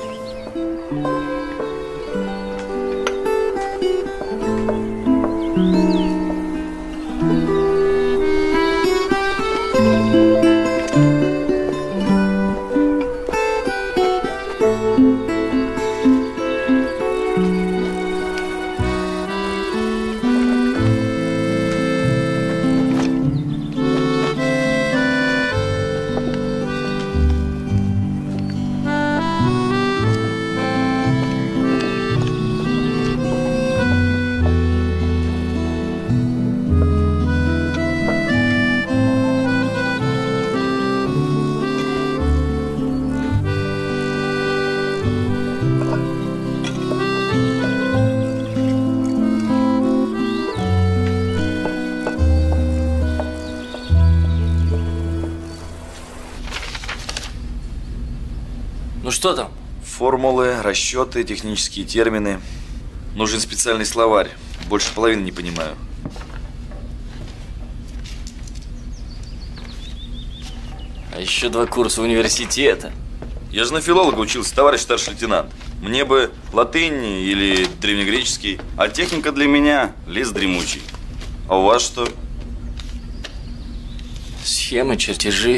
Что там? Формулы, расчеты, технические термины. Нужен специальный словарь. Больше половины не понимаю. А еще 2 курса университета. Я же на филолога учился, товарищ старший лейтенант. Мне бы латынь или древнегреческий, а техника для меня лес дремучий. А у вас что? Схемы, чертежи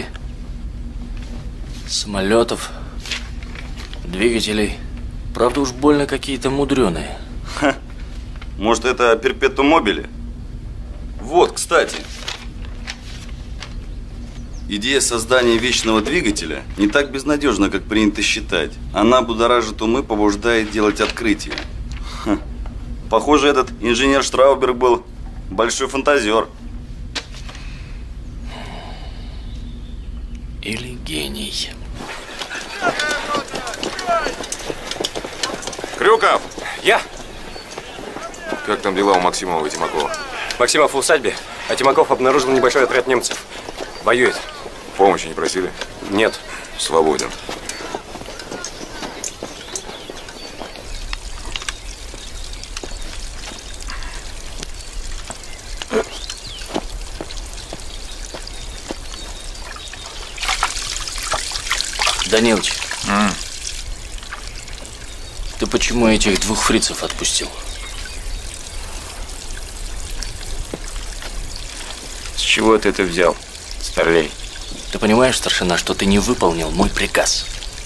самолетов, двигателей. Правда, уж больно какие-то мудреные. Ха. Может, это перпетум мобили? Вот, кстати. Идея создания вечного двигателя не так безнадежна, как принято считать. Она будоражит умы, побуждает делать открытия. Ха. Похоже, этот инженер Штрауберг был большой фантазер. Или гений. Крюков! Я? Как там дела у Максимова и Тимакова? Максимов в усадьбе, а Тимаков обнаружил небольшой отряд немцев. Воюет. Помощи не просили? Нет. Свободен. Данилыч, ты почему этих двух фрицев отпустил? С чего ты это взял, старлей? Ты понимаешь, старшина, что ты не выполнил мой приказ?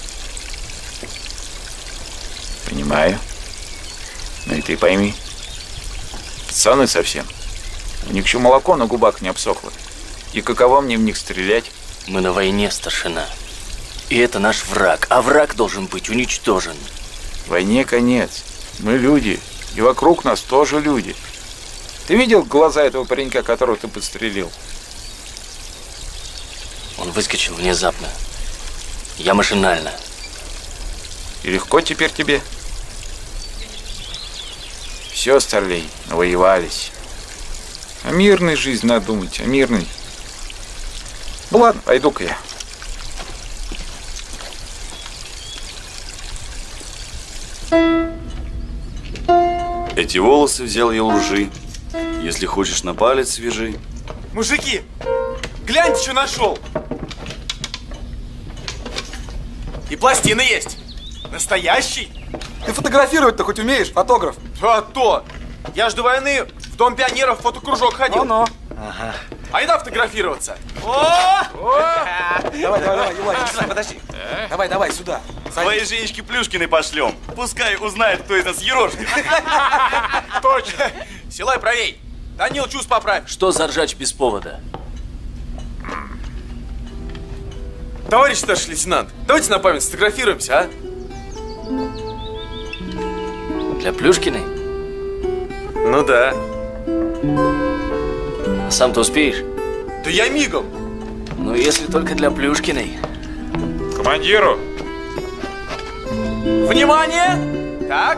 Понимаю. Ну и ты пойми. Пацаны совсем. У них еще молоко на губах не обсохло. И каково мне в них стрелять? Мы на войне, старшина. И это наш враг. А враг должен быть уничтожен. Войне конец. Мы люди. И вокруг нас тоже люди. Ты видел глаза этого паренька, которого ты подстрелил? Он выскочил внезапно. Я машинально. И легко теперь тебе? Все, старлей, навоевались. О мирной жизни надо думать, о мирной. Ну ладно, пойду-ка я. Эти волосы взял я лжи. Если хочешь на палец свяжи. Мужики, гляньте, что нашел. И пластины есть. Настоящий. Ты фотографировать-то хоть умеешь, фотограф? А то. Я ж до войны в Дом пионеров в фотокружок ходил. Ну-ну. Ага. Айда фотографироваться. Давай, Елай, подожди. Давай, сюда. Своей Женечке Плюшкиной пошлем. Пускай узнает, кто из нас Ерошкин. Точно. Силай правей. Данил, чувств поправь. Что за ржач без повода? Товарищ старший лейтенант, давайте на память сфотографируемся, а? Для Плюшкиной? Ну да. Сам-то успеешь? Да я мигом. Ну, если только для Плюшкиной. Командиру! Внимание! Так.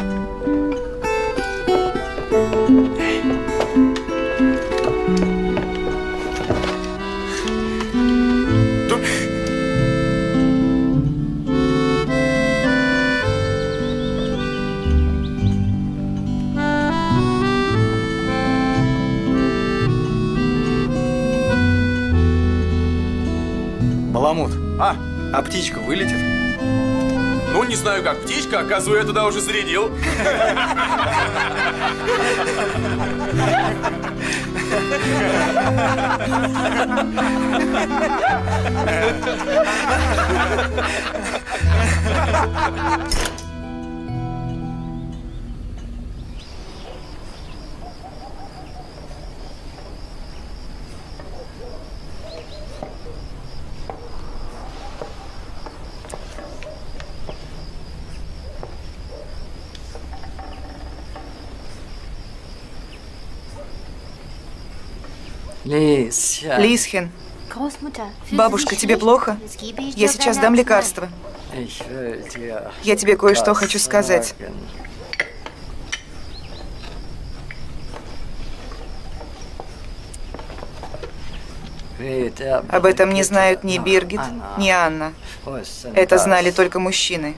Баламут, а птичка вылетит? Ну, не знаю как птичка, оказывается, я туда уже зарядил. Лисхен. Бабушка, тебе плохо? Я сейчас дам лекарство. Я тебе кое-что хочу сказать. Об этом не знают ни Биргит, ни Анна. Это знали только мужчины.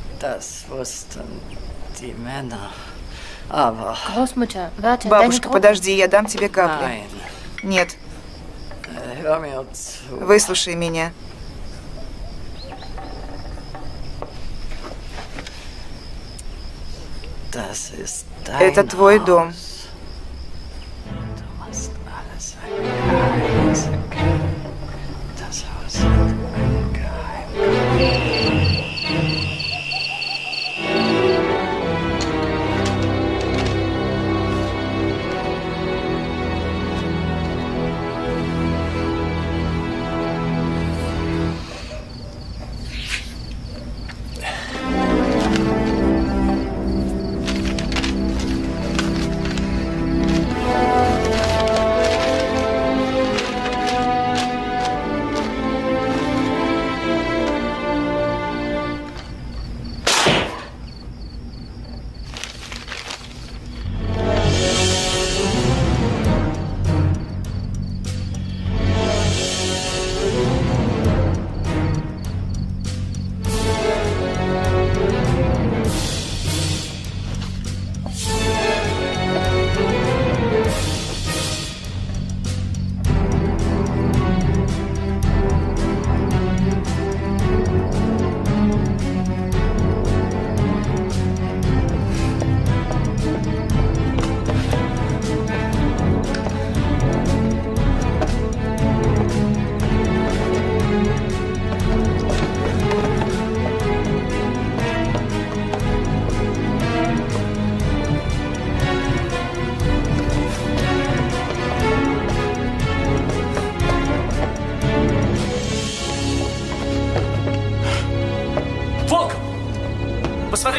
Бабушка, подожди, я дам тебе капли. Нет. Выслушай меня. Это твой дом.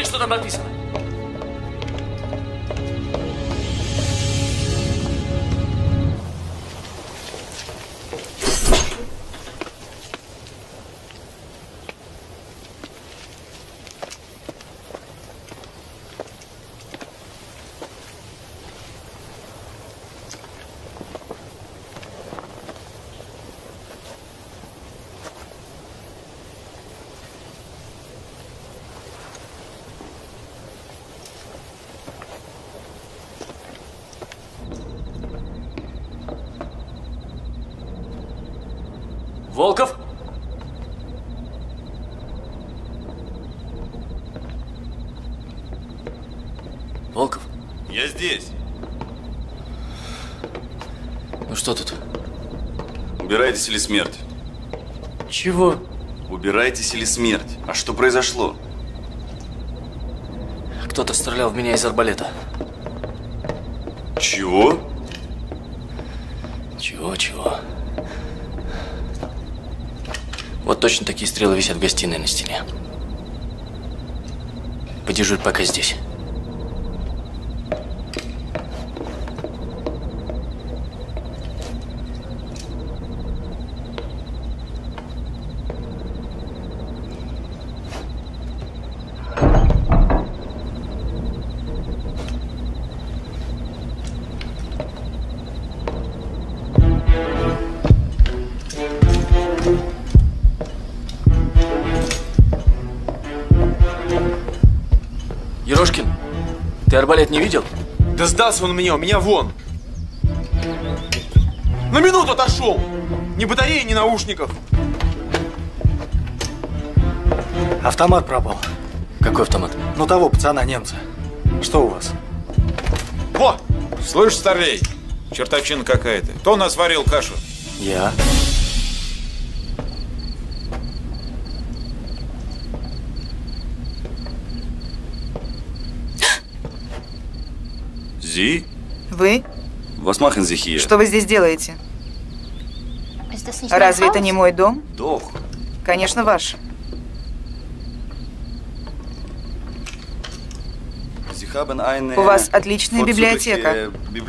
Посмотри, что там написано. Волков? Волков? Я здесь. Ну что тут? Убирайтесь или смерть? Чего? Убирайтесь или смерть? А что произошло? Кто-то стрелял в меня из арбалета. Чего? Чего? Вот точно такие стрелы висят в гостиной на стене. Подежурь пока здесь. Ерошкин, ты арбалет не видел? Да сдался он у меня вон. На минуту отошел. Ни батареи, ни наушников. Автомат пропал. Какой автомат? Ну того пацана, немца. Что у вас? Во! Слышь, старей, чертовщина какая-то. Кто у нас варил кашу? Я. Зи? Вы? Was machen Sie hier? Что вы здесь делаете? Разве это не мой дом? Doch. Конечно, ваш. У вас отличная библиотека.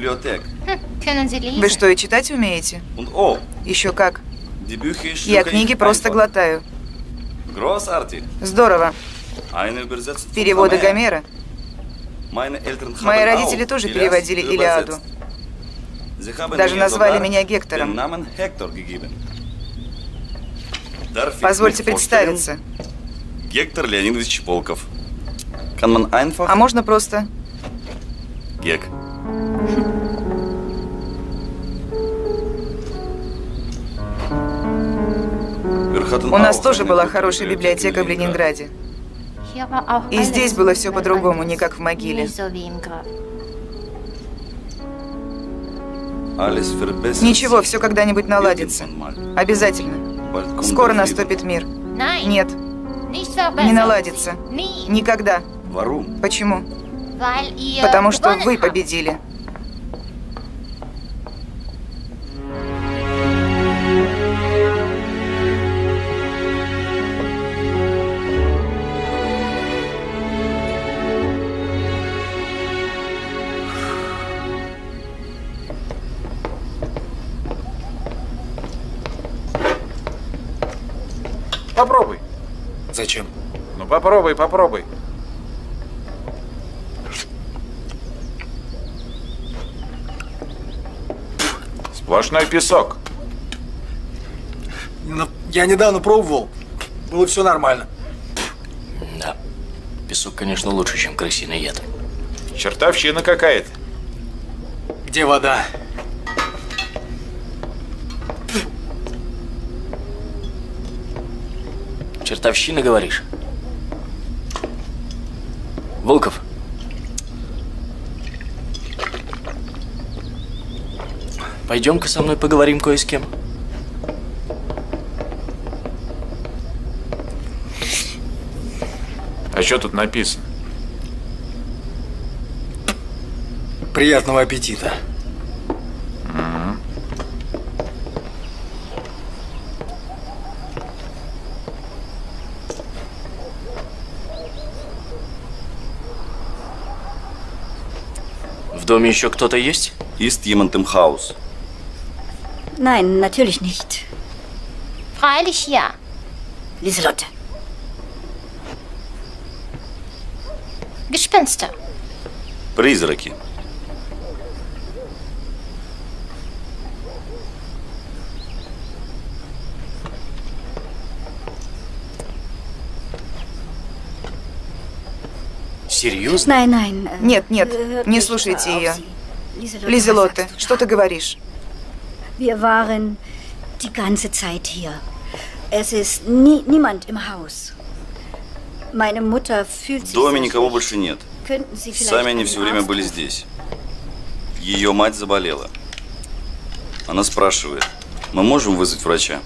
Вы что, и читать умеете? Еще как. Я книги просто глотаю. Здорово. Переводы Гомера. Мои родители тоже переводили Илиаду. Даже назвали меня Гектором. Позвольте представиться. Гектор Леонидович Волков. А можно просто? Гек. У нас тоже была хорошая библиотека в Ленинграде. И здесь было все по-другому, не как в могиле. Ничего, все когда-нибудь наладится. Обязательно. Скоро наступит мир. Нет. Не наладится. Никогда. Почему? Потому что вы победили. Попробуй. Зачем? Ну попробуй. Сплошной песок. Я недавно пробовал. Было все нормально. Да. Песок, конечно, лучше, чем крысиный яд. Чертовщина какая-то. Где вода? Чертовщина, говоришь? Волков. Пойдем-ка со мной поговорим кое с кем. А что тут написано? Приятного аппетита. В доме еще кто-то есть? Ist jemand im Haus? Nein, natürlich nicht. Freilich ja. Lieselotte. Gespenster. Призраки. Серьезно? Nein. Нет, не слушайте ее. Лизелотте, что ты говоришь? Wir waren die ganze Zeit hier. Es ist niemand im Haus. Meine Mutter fühlt В sich доме sehr никого schlecht. больше нет. Könnten Sie vielleicht Сами они einen все время Arzt были rufen? здесь. Ее мать заболела. Она спрашивает, мы можем вызвать врача?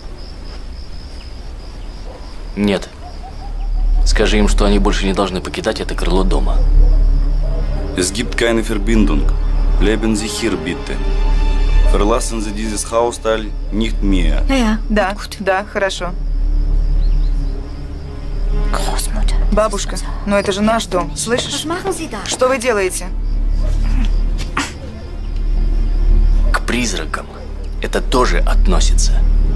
Нет. Скажи им, что они больше не должны покидать это крыло дома. Es gibt keine Verbindung. Bleiben Sie hier bitte. Verlassen Sie dieses Hausteil nicht mehr. Да, хорошо. Бабушка, но это же наш дом, слышишь? Что вы делаете? К призракам это тоже относится.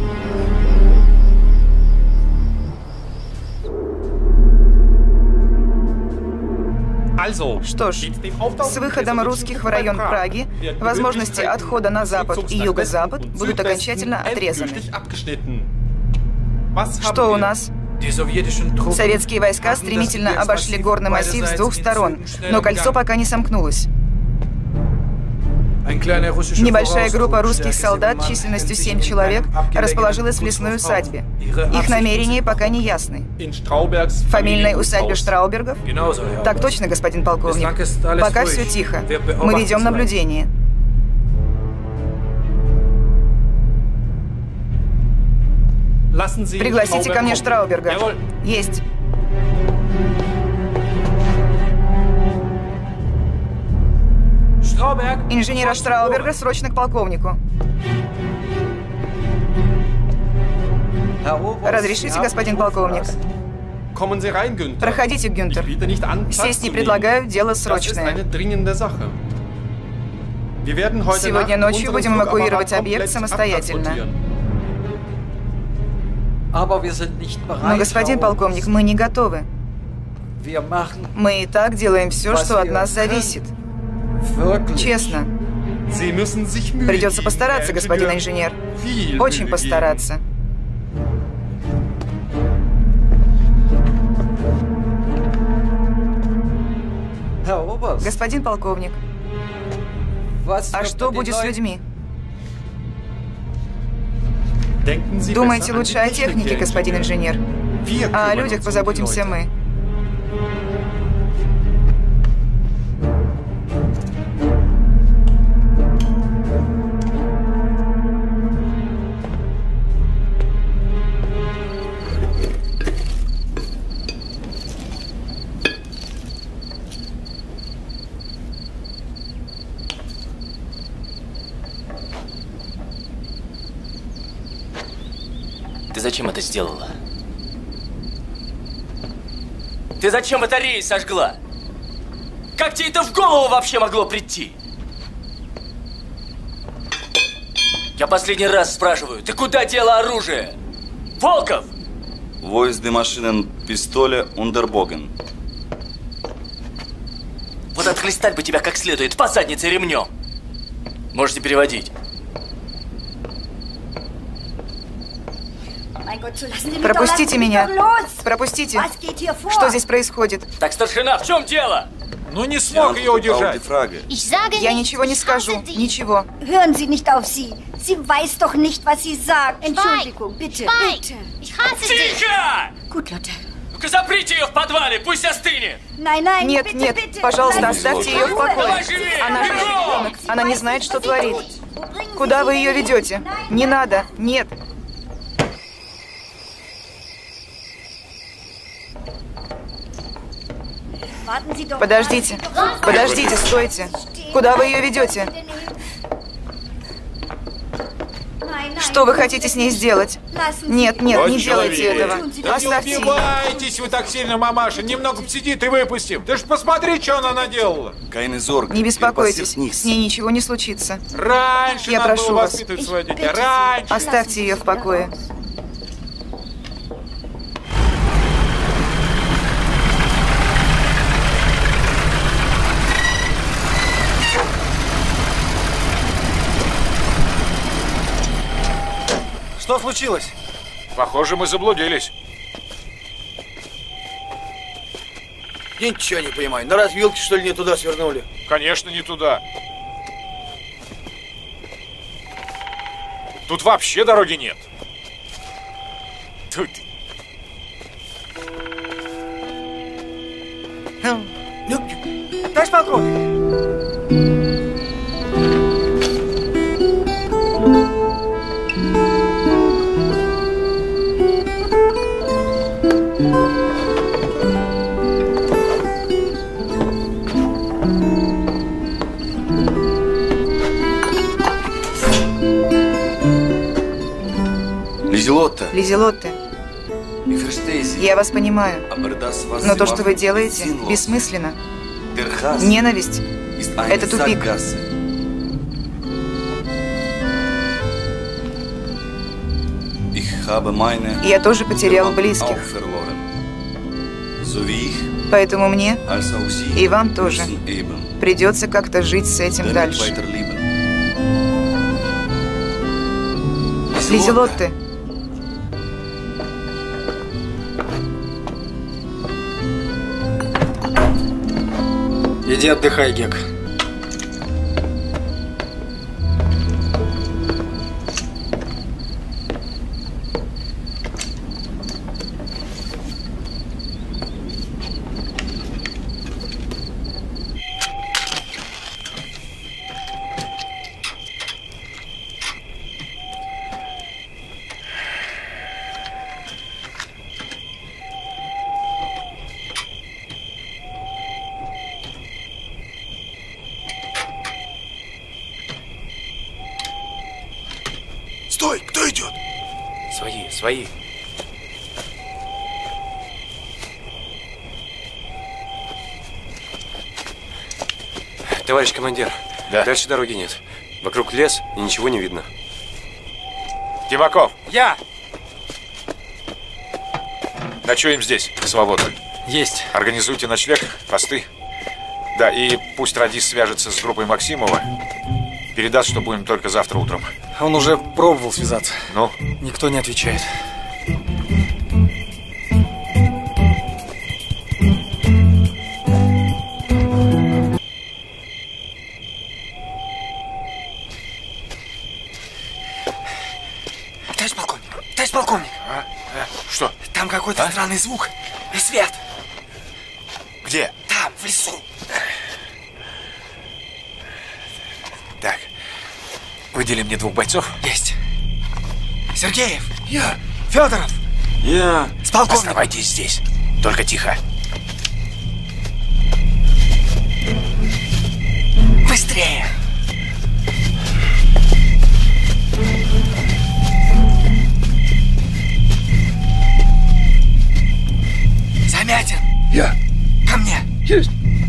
Что ж, с выходом русских в район Праги возможности отхода на запад и юго-запад будут окончательно отрезаны. Что у нас? Советские войска стремительно обошли горный массив с двух сторон, но кольцо пока не сомкнулось. Небольшая группа русских солдат численностью 7 человек расположилась в лесной усадьбе. Их намерения пока не ясны. В фамильной усадьбе Штраубергов? Так точно, господин полковник. Пока все тихо. Мы ведем наблюдение. Пригласите ко мне Штрауберга. Есть. Инженера Штрауберга срочно к полковнику. Разрешите, господин полковник? Проходите, Гюнтер. Сесть не предлагаю, дело срочное. Сегодня ночью будем эвакуировать объект самостоятельно. Но, господин полковник, мы не готовы. Мы и так делаем все, что от нас зависит. Честно. Придется постараться, господин инженер. Очень постараться. Господин полковник, а что будет с людьми? Думаете лучше о технике, господин инженер? А о людях позаботимся мы. Ты зачем это сделала? Ты зачем батареи сожгла? Как тебе это в голову вообще могло прийти? Я последний раз спрашиваю, ты куда дела оружие? Волков! Wo ist die Maschinen, Pistole und der Bogen? Вот отхлестать бы тебя как следует по заднице ремнем. Можете переводить. Пропустите меня. Пропустите. Что здесь происходит? Так, старшина, в чем дело? Ну не смог ее удержать. Я ничего не скажу. Ничего. Hören Sie nicht auf sie. Sie weiß doch nicht, was sie sagt. Entschuldigung, bitte, bitte. Тихо! Gut, Lotte. Ну-ка заприте ее в подвале, пусть остынет. Nein, Нет, bitte, нет, bitte. пожалуйста, оставьте ее в покое. Давай живее, Она же ребенок. Она не знает, что творит. Куда вы ее ведете? Не надо. Нет. Подождите. Подождите, стойте. Куда вы ее ведете? Что вы хотите с ней сделать? Нет, нет, не делайте этого. Да Оставьте не ее. убивайтесь вы так сильно, мамаша. Немного посидит и выпустим. Ты ж посмотри, что она наделала. Не беспокойтесь, с ней ничего не случится. Раньше Я надо прошу было вас. воспитывать свое дитя. Раньше. Оставьте ее в покое. Что случилось? Похоже, мы заблудились. Ничего не понимаю. На развилке, что ли, не туда свернули? Конечно, не туда. Тут вообще дороги нет. Тут... Товарищ полковник! Лизелотте, я вас понимаю, но то, что вы делаете, бессмысленно. Ненависть – это тупик. Я тоже потерял близких. Поэтому мне, и вам тоже, придется как-то жить с этим дальше. Лизелотте. Иди отдыхай, Гек. Стой! Кто идет? Свои. Товарищ командир, дальше дороги нет. Вокруг лес и ничего не видно. Тимаков! Я! Ночуем здесь, свободно. Есть. Организуйте ночлег, посты. Да, и пусть радист свяжется с группой Максимова. Передаст, что будем только завтра утром. Он уже пробовал связаться. Ну? Никто не отвечает. Товарищ полковник! Что? Там какой-то странный звук и свет. Где? Там, в лесу. Так. Выдели мне 2 бойцов. Есть. Сергеев. Я. Федоров. Я. С полковником. Оставайтесь здесь. Только тихо. Быстрее. Замятин. Я. Ко мне. Есть.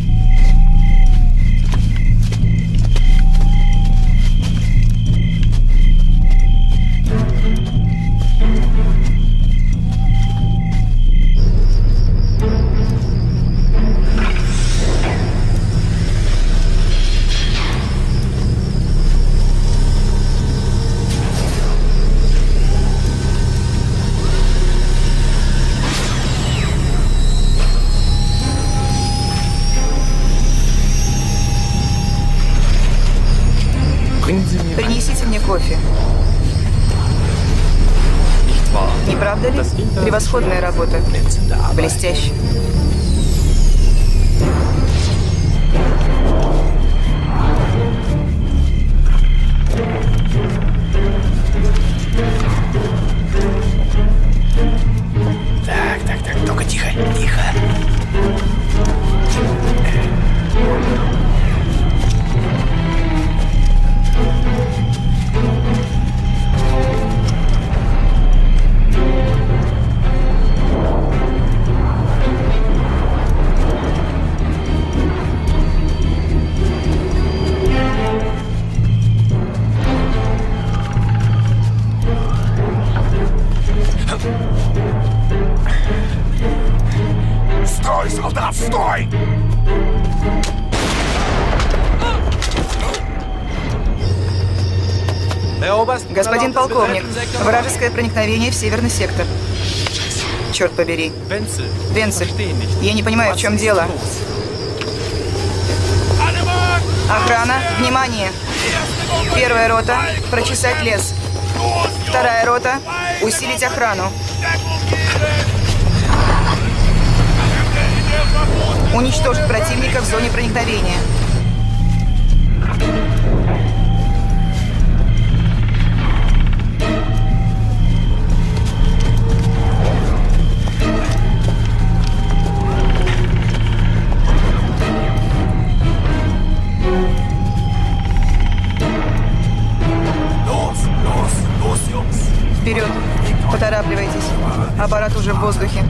Принесите мне кофе. Не правда ли? Превосходная работа. Блестяще. Так, только тихо, тихо. Господин полковник, вражеское проникновение в северный сектор. Черт побери. Венцель, я не понимаю, в чем дело. Охрана, внимание! Первая рота – прочесать лес. Вторая рота – усилить охрану. Уничтожить противника в зоне проникновения. Вперед! Поторапливайтесь. Аппарат уже в воздухе.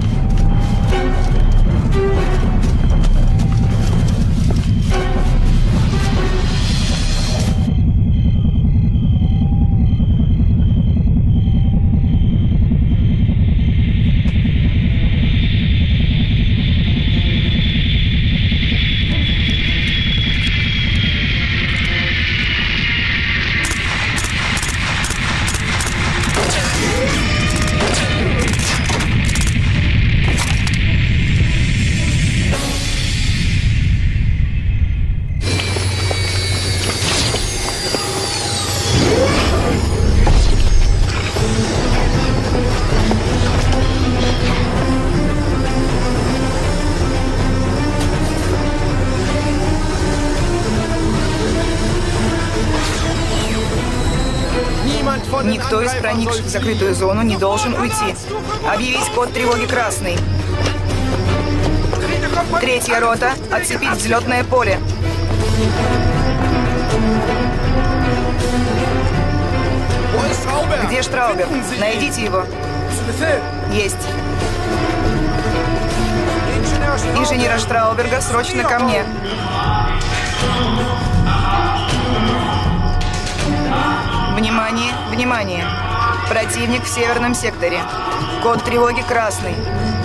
Никто из проникших в закрытую зону не должен уйти. Объявить код тревоги красный. Третья рота. Отцепить взлетное поле. Где Штраубер? Найдите его. Есть. Инженера Штрауберга срочно ко мне. Внимание, внимание! Противник в северном секторе. Код тревоги красный.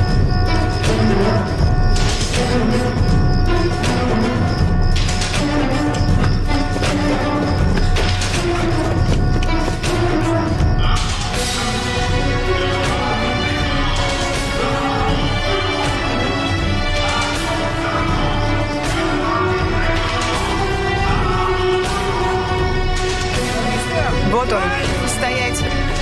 Вот он. Стоять.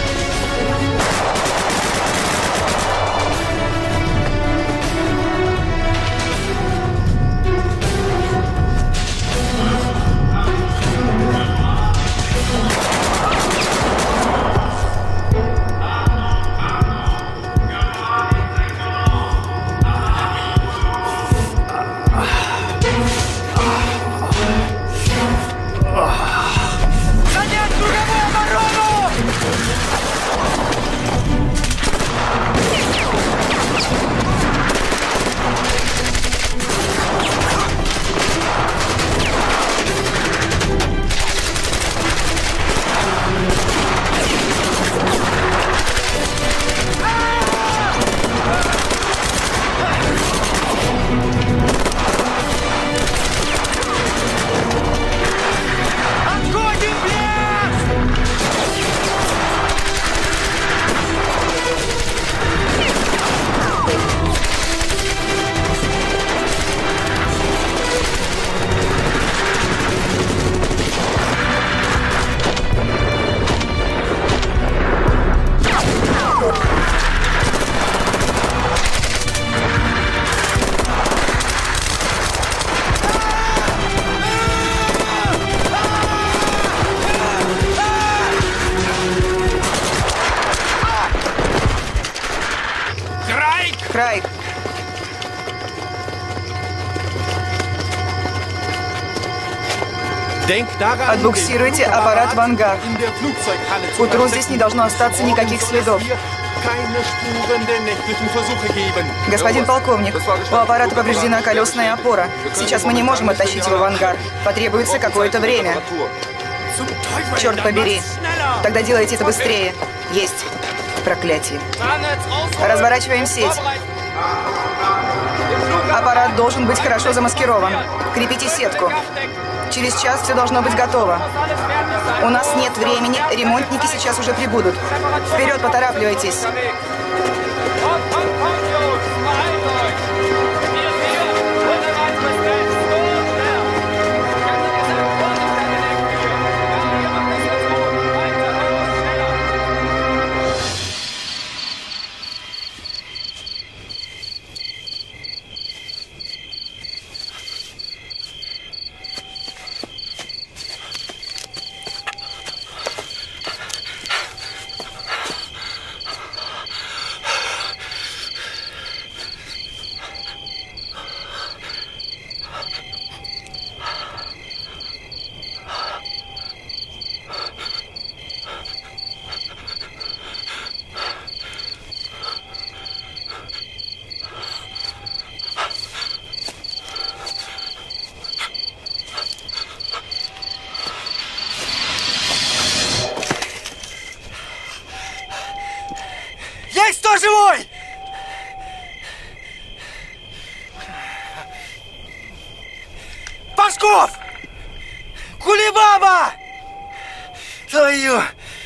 Крайк! Отбуксируйте аппарат в ангар. К утру здесь не должно остаться никаких следов. Господин полковник, у аппарата повреждена колесная опора. Сейчас мы не можем оттащить его в ангар. Потребуется какое-то время. Черт побери. Тогда делайте это быстрее. Есть. Проклятие. Разворачиваем сеть. Аппарат должен быть хорошо замаскирован. Крепите сетку. Через час все должно быть готово. У нас нет времени, ремонтники сейчас уже прибудут. Вперед, поторапливайтесь. Есть кто живой? Пашков! Кулибаба! Твою!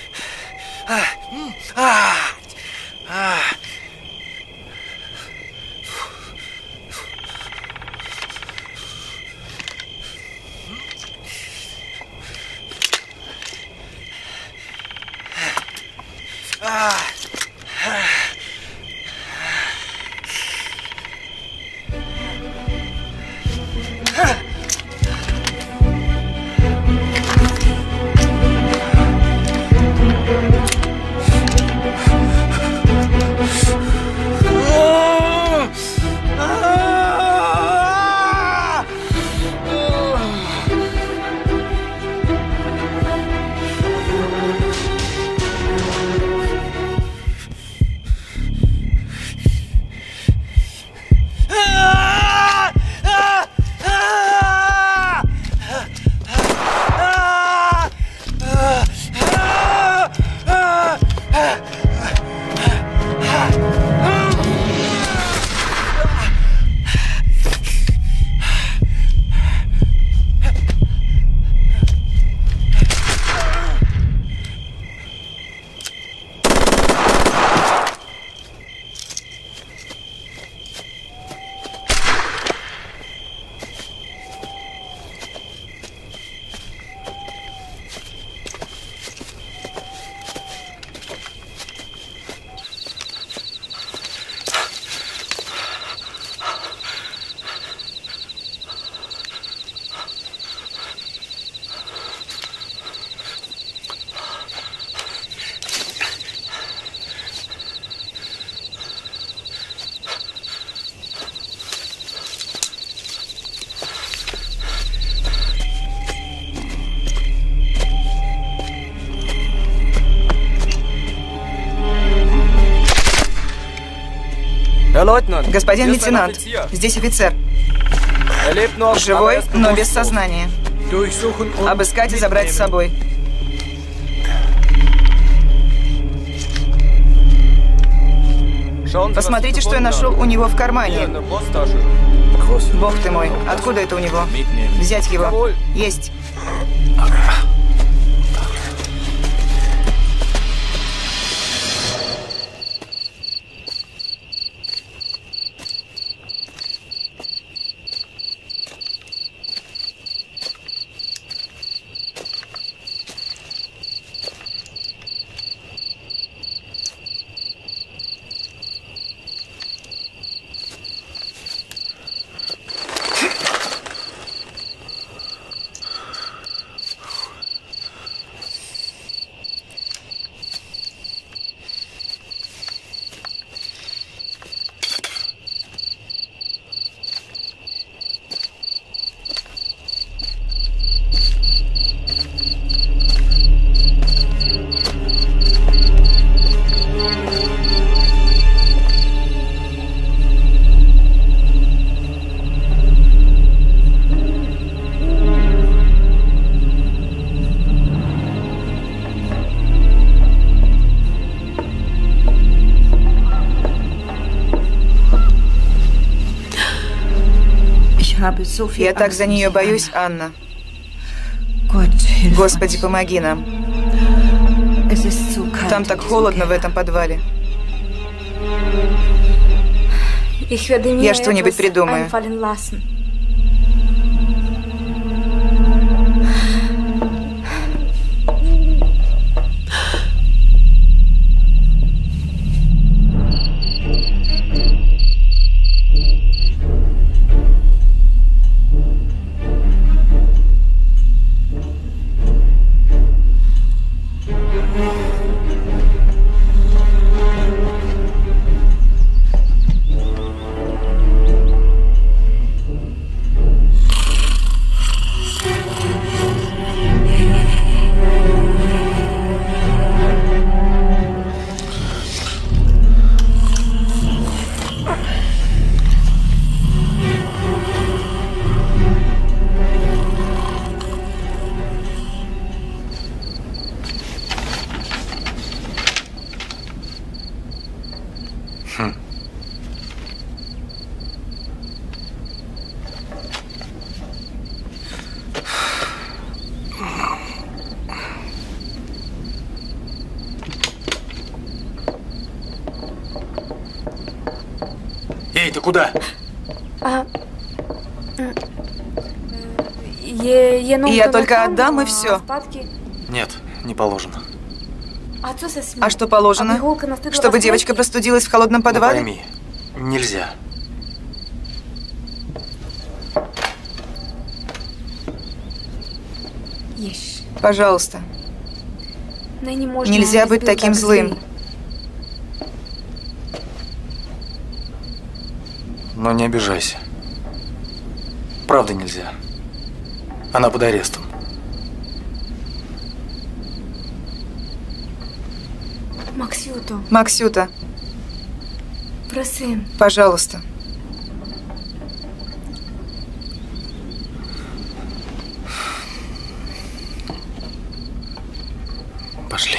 Господин лейтенант, здесь офицер. Живой, но без сознания. Обыскать и забрать с собой. Посмотрите, что я нашел у него в кармане. Бог ты мой, откуда это у него? Взять его. Есть. Я так за нее боюсь, Анна. Господи, помоги нам. Там так холодно в этом подвале. Я что-нибудь придумаю. Эй, ты куда? Я только отдам и все. Нет, не положено. А что положено? Чтобы девочка простудилась в холодном подвале? Ну, пойми, нельзя. Пожалуйста. Нельзя быть таким злым. Но не обижайся. Правда нельзя. Она под арестом. Максюта. Пожалуйста. Пошли.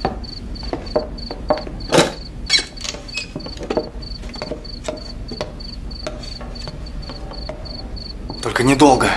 Только недолго.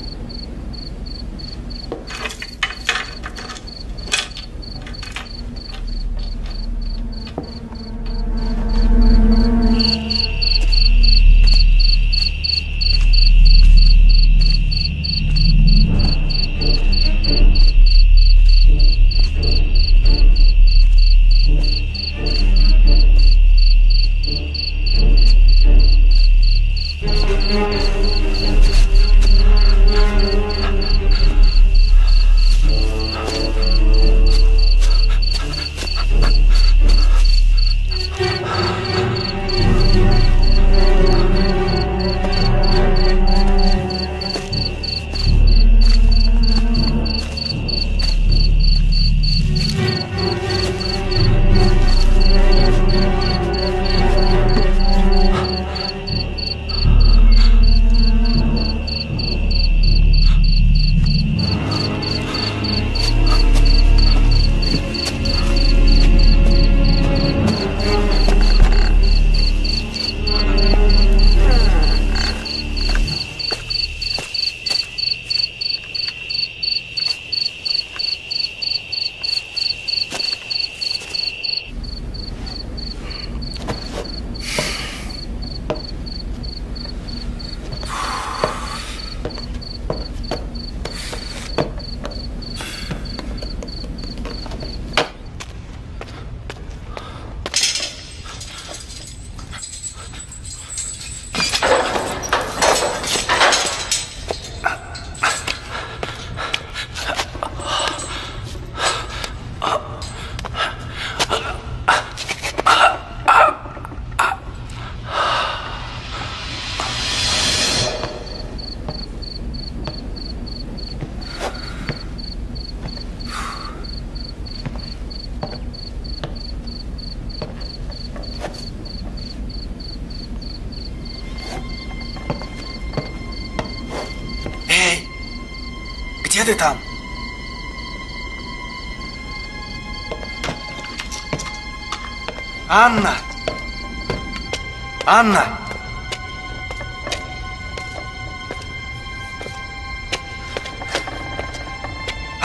Где ты там? Анна! Анна!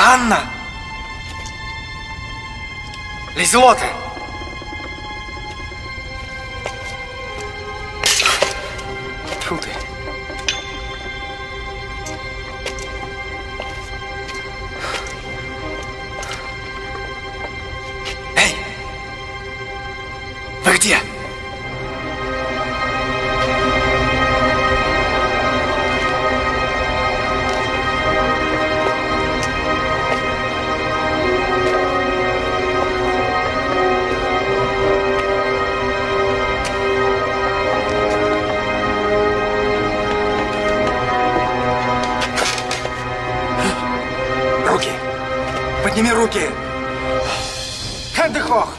Анна! Лизелота! Тьфу ты. Эй! Вы где? Подними руки! Хэнды хох!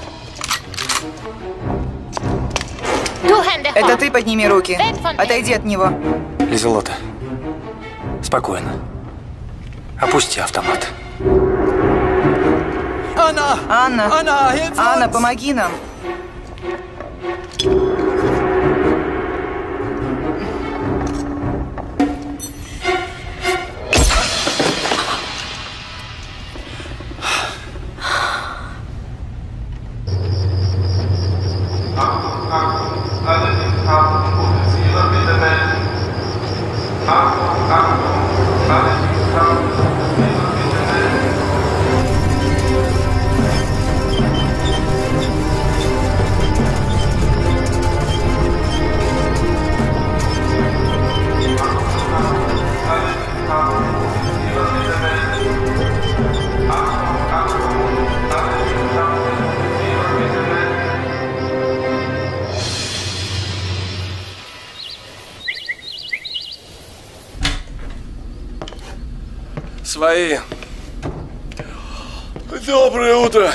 Это ты подними руки. Отойди от него. Лизелота, спокойно. Опусти автомат. Анна, помоги нам. Свои. Доброе утро.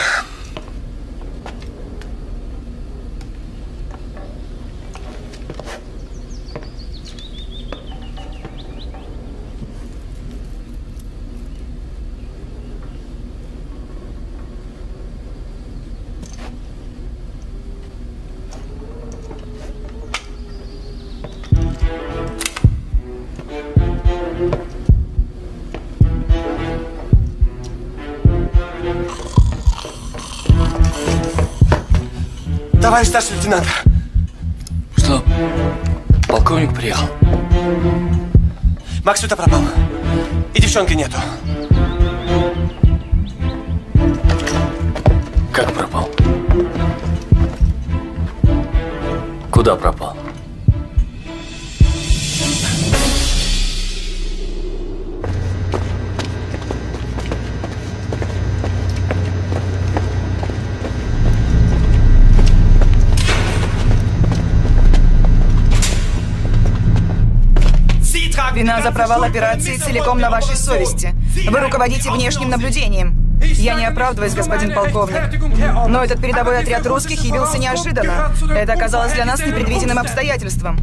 Товарищ старший лейтенант. Что? Полковник приехал. Максюта пропал. И девчонки нету. Как пропал? Куда пропал? Вина за провал операции целиком на вашей совести. Вы руководите внешним наблюдением. Я не оправдываюсь, господин полковник. Но этот передовой отряд русских явился неожиданно. Это оказалось для нас непредвиденным обстоятельством.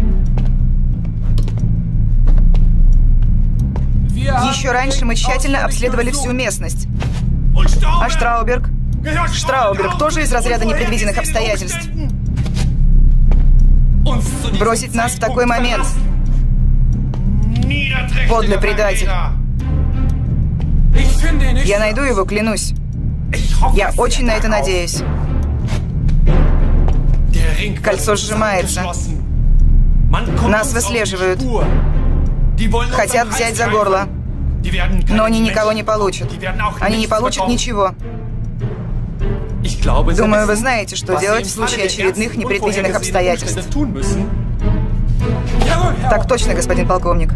Еще раньше мы тщательно обследовали всю местность. А Штрауберг? Штрауберг тоже из разряда непредвиденных обстоятельств. Бросить нас в такой момент. Подлый предатель. Я найду его, клянусь. Я очень на это надеюсь. Кольцо сжимается. Нас выслеживают. Хотят взять за горло. Но они никого не получат. Они не получат ничего. Думаю, вы знаете, что делать в случае очередных непредвиденных обстоятельств. Так точно, господин полковник.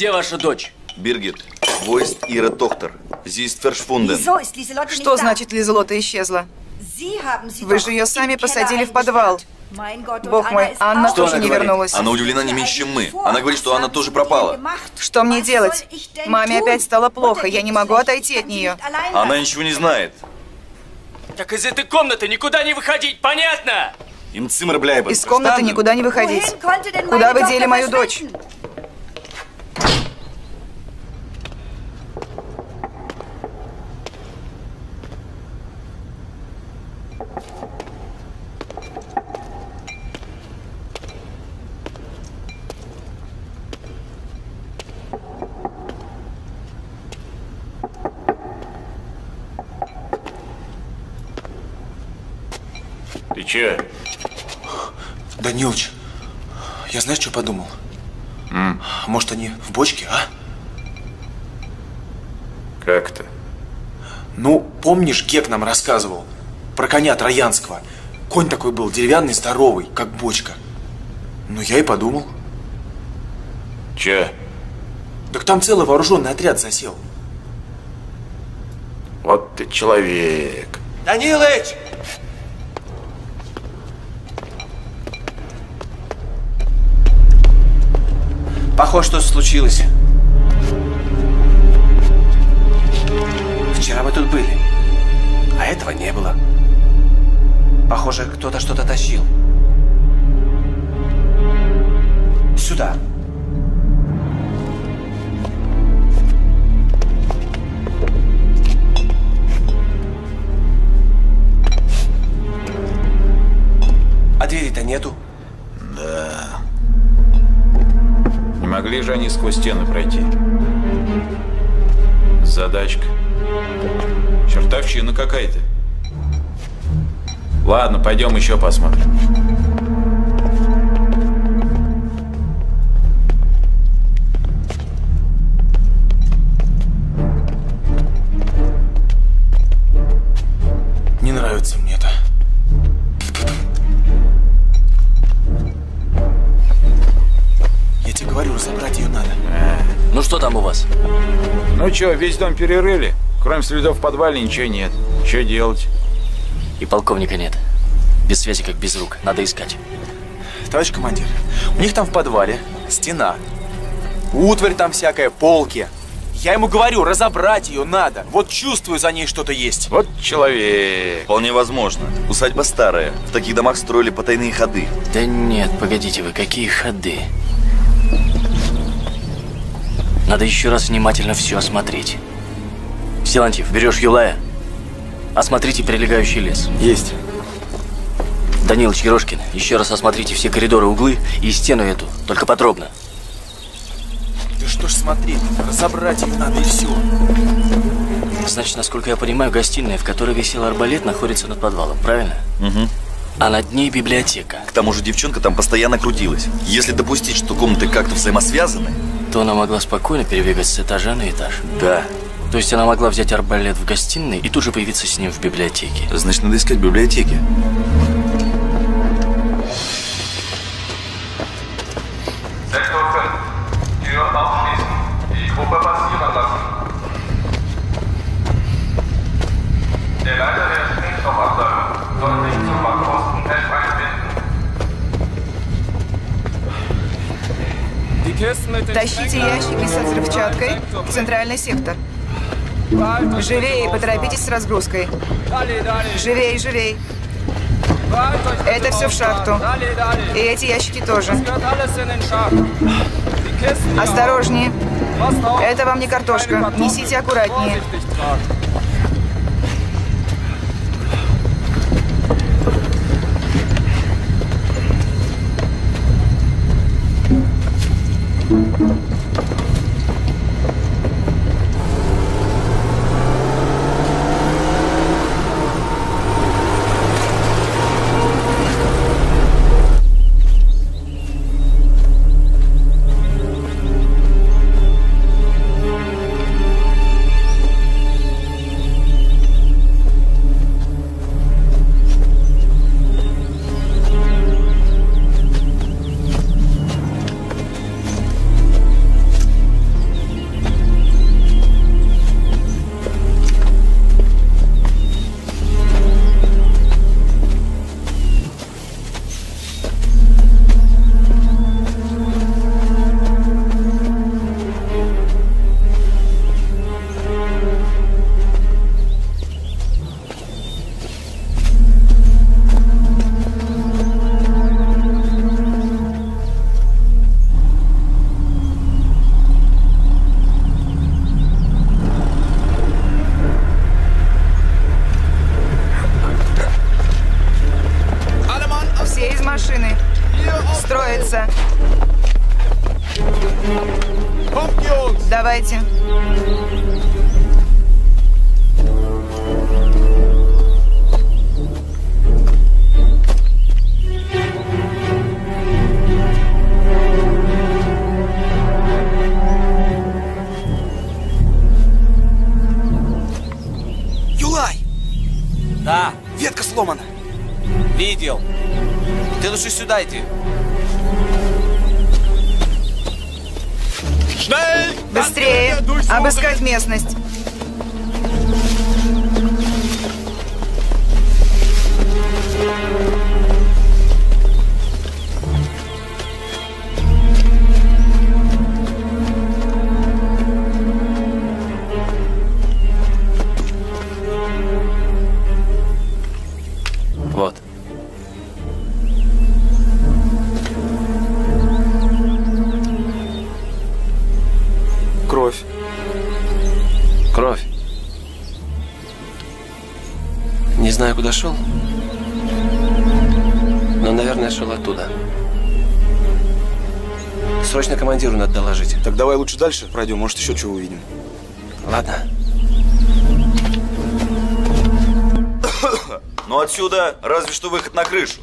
Где ваша дочь? Биргит, wo ist ihre Tochter? Sie ist verschwunden. Что значит Лизелота исчезла? Вы же ее сами посадили в подвал. Бог мой, Анна тоже не вернулась. Она удивлена не меньше, чем мы. Она говорит, что Анна тоже пропала. Что мне делать? Маме опять стало плохо, я не могу отойти от нее. Она ничего не знает. Так из этой комнаты никуда не выходить, понятно? Из комнаты никуда не выходить. Куда вы дели мою дочь? Ты че? Данилыч, я знаешь, что подумал? Может, они в бочке, а? Как это? Ну, помнишь, Гек нам рассказывал про коня Троянского? Конь такой был, деревянный, здоровый, как бочка. Ну, я и подумал. Че? Так там целый вооруженный отряд засел. Вот ты человек. Данилыч! Похоже, что-то случилось. Вчера мы тут были, а этого не было. Похоже, кто-то что-то тащил. Сюда. А двери-то нету. Да. Не могли же они сквозь стены пройти? Задачка. Чертовщина какая-то. Ладно, пойдем еще посмотрим. Не нравится мне это. Я тебе говорю, разобрать ее надо. Ну что там у вас? Ну что, весь дом перерыли. Кроме следов в подвале ничего нет. Что делать? И полковника нет. Без связи, как без рук. Надо искать. Товарищ командир, у них там в подвале стена. Утварь там всякая, полки. Я ему говорю, разобрать ее надо. Вот чувствую, за ней что-то есть. Вот человек. Вполне возможно. Усадьба старая. В таких домах строили потайные ходы. Да нет, погодите вы, какие ходы? Надо еще раз внимательно все осмотреть. Силантьев, берешь Юлая? Осмотрите прилегающий лес. Есть. Данилыч, Ерошкин, еще раз осмотрите все коридоры, углы и стену эту, только подробно. Да что ж смотреть, разобрать ее надо и все. Значит, насколько я понимаю, гостиная, в которой висел арбалет, находится над подвалом, правильно? Угу. А над ней библиотека. К тому же девчонка там постоянно крутилась. Если допустить, что комнаты как-то взаимосвязаны, то она могла спокойно перебегать с этажа на этаж. Да. То есть она могла взять арбалет в гостиной и тут же появиться с ним в библиотеке. Значит, надо искать в библиотеке. Тащите ящики со взрывчаткой в центральный сектор. Живее, поторопитесь с разгрузкой. Живей, живей. Это все в шахту. И эти ящики тоже. Осторожнее. Это вам не картошка. Несите аккуратнее. Здравствуйте. Юлай! Да. Ветка сломана. Видел. Ты лучше сюда иди. Быстрее! Обыскать местность. Вот. Кровь. Кровь. Не знаю, куда шел, но, наверное, шел оттуда. Срочно командиру надо доложить. Так давай лучше дальше пройдем, может еще чего увидим. Ладно. Но отсюда разве что выход на крышу.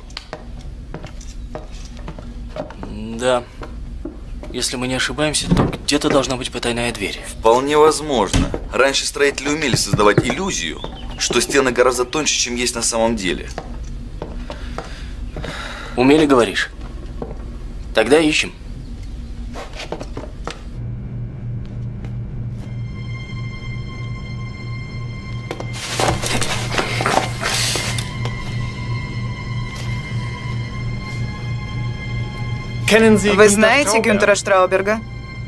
Да. Если мы не ошибаемся, то где-то должна быть потайная дверь. Вполне возможно. Раньше строители умели создавать иллюзию, что стены гораздо тоньше, чем есть на самом деле. Умели, говоришь? Тогда ищем. Вы знаете Гюнтера Штрауберга?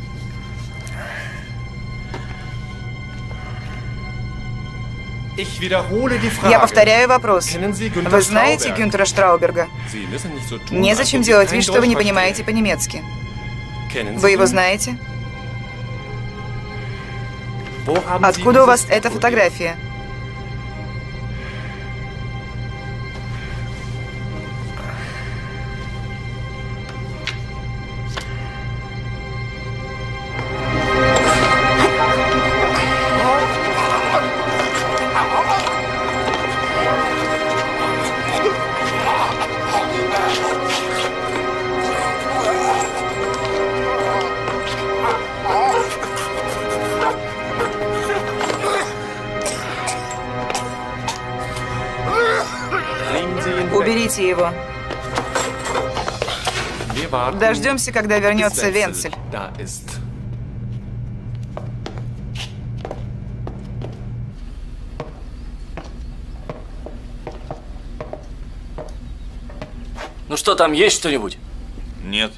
Я повторяю вопрос. Вы знаете Гюнтера Штрауберга? Незачем делать вид, что вы не понимаете по-немецки. Вы его знаете? Откуда у вас эта фотография? Уберите его. Дождемся, когда вернется Венцель. Ну что, там есть что-нибудь? Нет.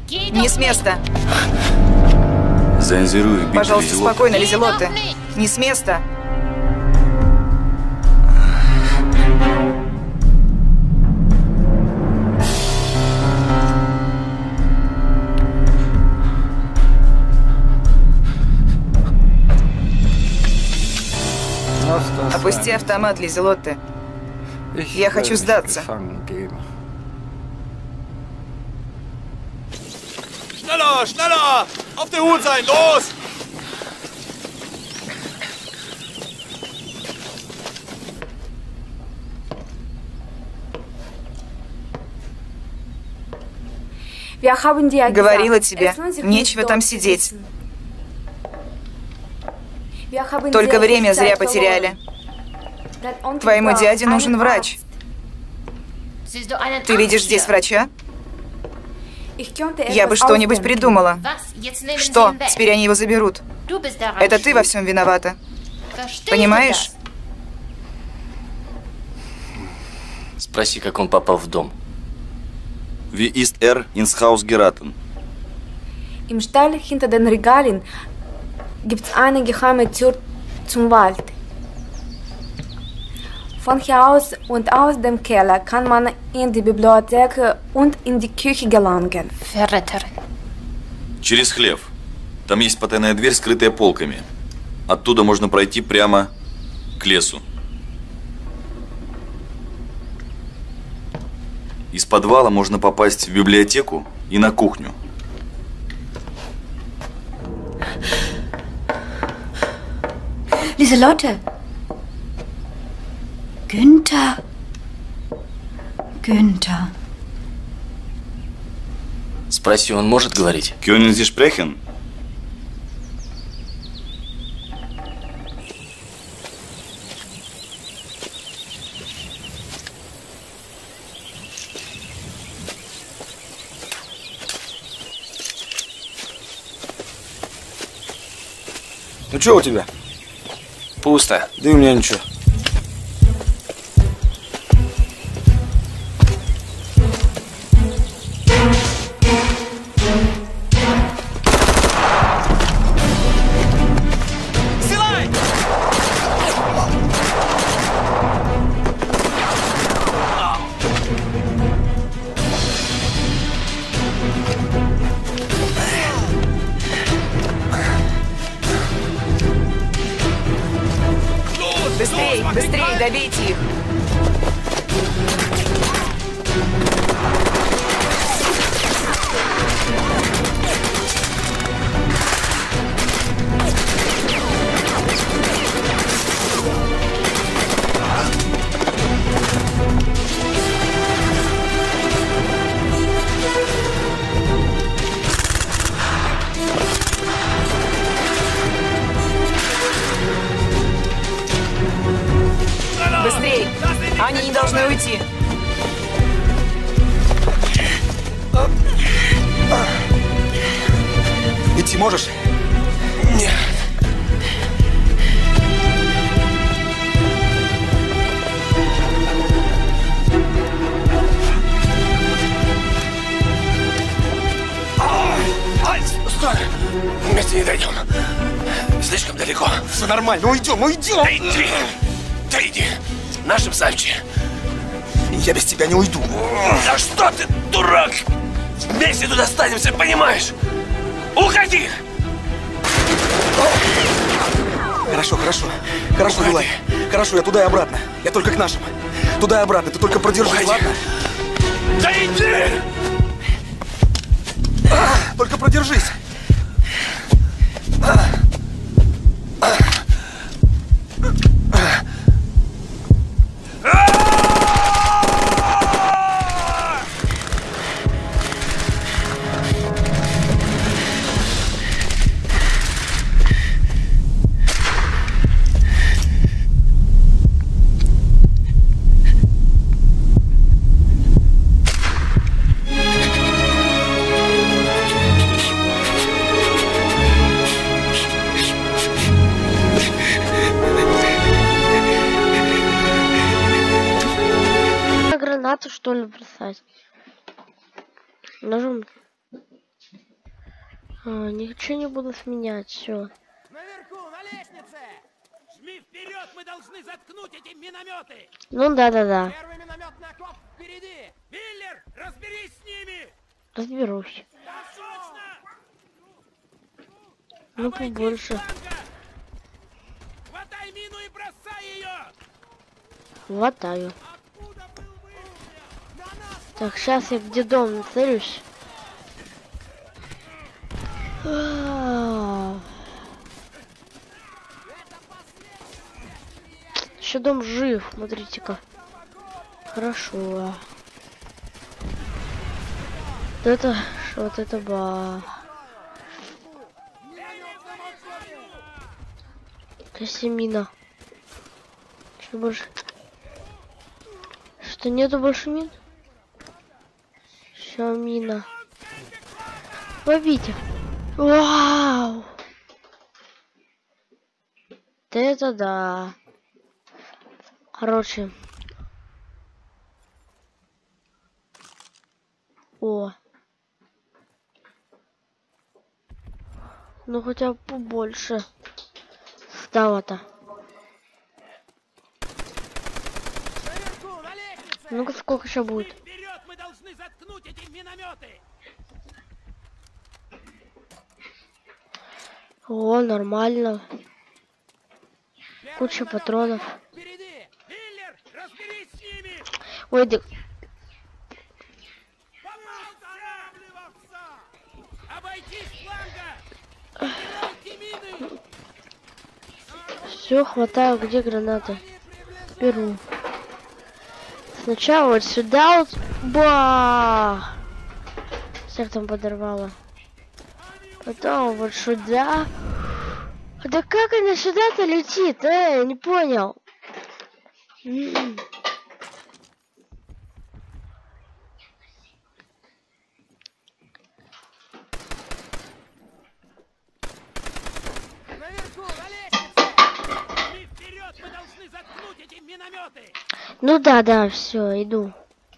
Не с места. Заинзируй, бить Пожалуйста, Лизелотте. спокойно, Лизелотте. Не с места. Опусти автомат, Лизелотте. Я хочу сдаться. Schneller, schneller! Auf der Hut sein, los! Говорила тебе, нечего там сидеть. Только время зря потеряли. Твоему дяде нужен врач. Ты видишь здесь врача? Я бы что-нибудь придумала. Что? Теперь они его заберут. Это ты во всем виновата. Понимаешь? Спроси, как он попал в дом. Wie ist ins Haus geraten? Im Stall hinter den Regalen gibt's eine geheime Tür zum Wald. Von hier aus und aus dem Keller kann man in die Bibliothek und in die Küche gelangen. Verräter. Через хлев. Там есть потайная дверь, скрытая полками. Оттуда можно пройти прямо к лесу. Из подвала можно попасть в библиотеку и на кухню. Lieselotte. Günther. Günther. Спроси, он может говорить? Können Sie sprechen? Ну что у тебя? Пусто. Да и у меня ничего. Быстрей, быстрей, добейте их. Быстрей! Они не должны уйти. Идти можешь? Нет. Стой! Вместе не дойдем. Слишком далеко. Все нормально, уйдем, уйдем! Да иди! Да иди! Нашим сообщи. Я без тебя не уйду. Да что ты, дурак! Вместе туда останемся, понимаешь? Уходи! Хорошо, хорошо. Хорошо, Юлай. Хорошо, я туда и обратно. Я только к нашим. Туда и обратно. Ты только продержись, ладно? Да иди! Только продержись. Что ли бросать? Ножом. Ничего не буду сменять, все. Наверху, на лестнице! Жми вперед, мы должны заткнуть эти минометы! Ну да. Первый минометный окоп впереди! Миллер, разберись с ними! Разберусь. Да, срочно! Ну побольше. Хватай мину и бросай ее! Хватаю. Так, сейчас я где дом нацелюсь. Еще дом жив, смотрите-ка. Хорошо. Это что? Вот это ба. Косемина. Что больше? Что нету больше мин? Все мина. Побите. Вау! Это да. Короче. О. Ну хотя бы побольше стало-то. Ну-ка, сколько еще будет? Вперед, мы должны заткнуть эти минометы! О, нормально. Куча патронов. Впереди! Миллер, разберись с ними! Ой, да... Обойти с фланга! Мины! Все, хватаю, где гранаты? Беру. Сначала вот сюда вот. Ба! Всех там подорвало. Потом вот сюда. Да как она сюда-то летит? Я не понял. Наверху, на лестнице! Мы вперед, мы должны заткнуть эти минометы! Ну да, все, иду.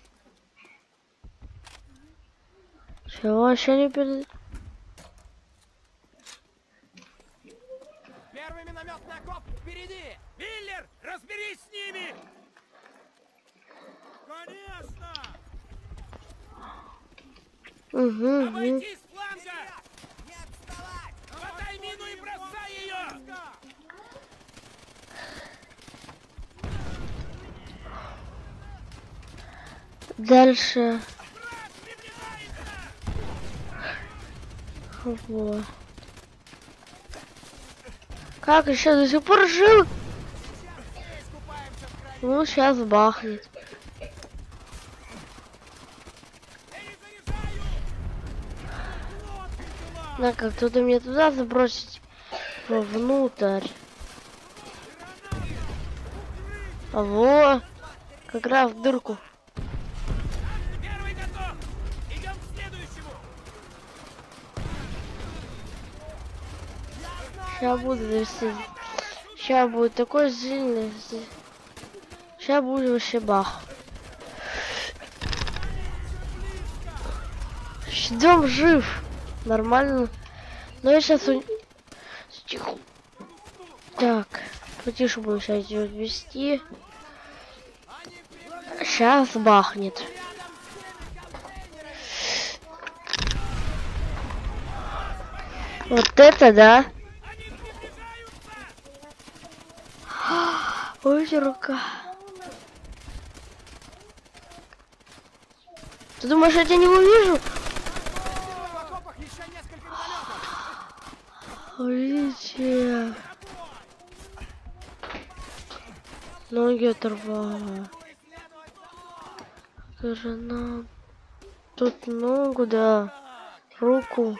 Чего еще не перед... Первый минометный окоп впереди! Миллер, разберись с ними! Конечно! Обойди с фланга! Не отставать! Хватай мину и бросай ее! Дальше. Вот. Как еще до сих пор жил? Ну, сейчас бахнет. На, как кто-то мне туда забросить вовнутрь. Во, как раз в дырку. Сейчас буду, сейчас будет такой сильный. Сейчас будет вообще бах. Дом жив. Нормально. Но я сейчас... Тихо. Так. Потише буду сейчас ее вести. Сейчас бахнет. Вот это да. Ой, рука. Ты думаешь, я тебя не увижу? Видите? Ноги оторвала. Жена. Тут ногу, да. Руку.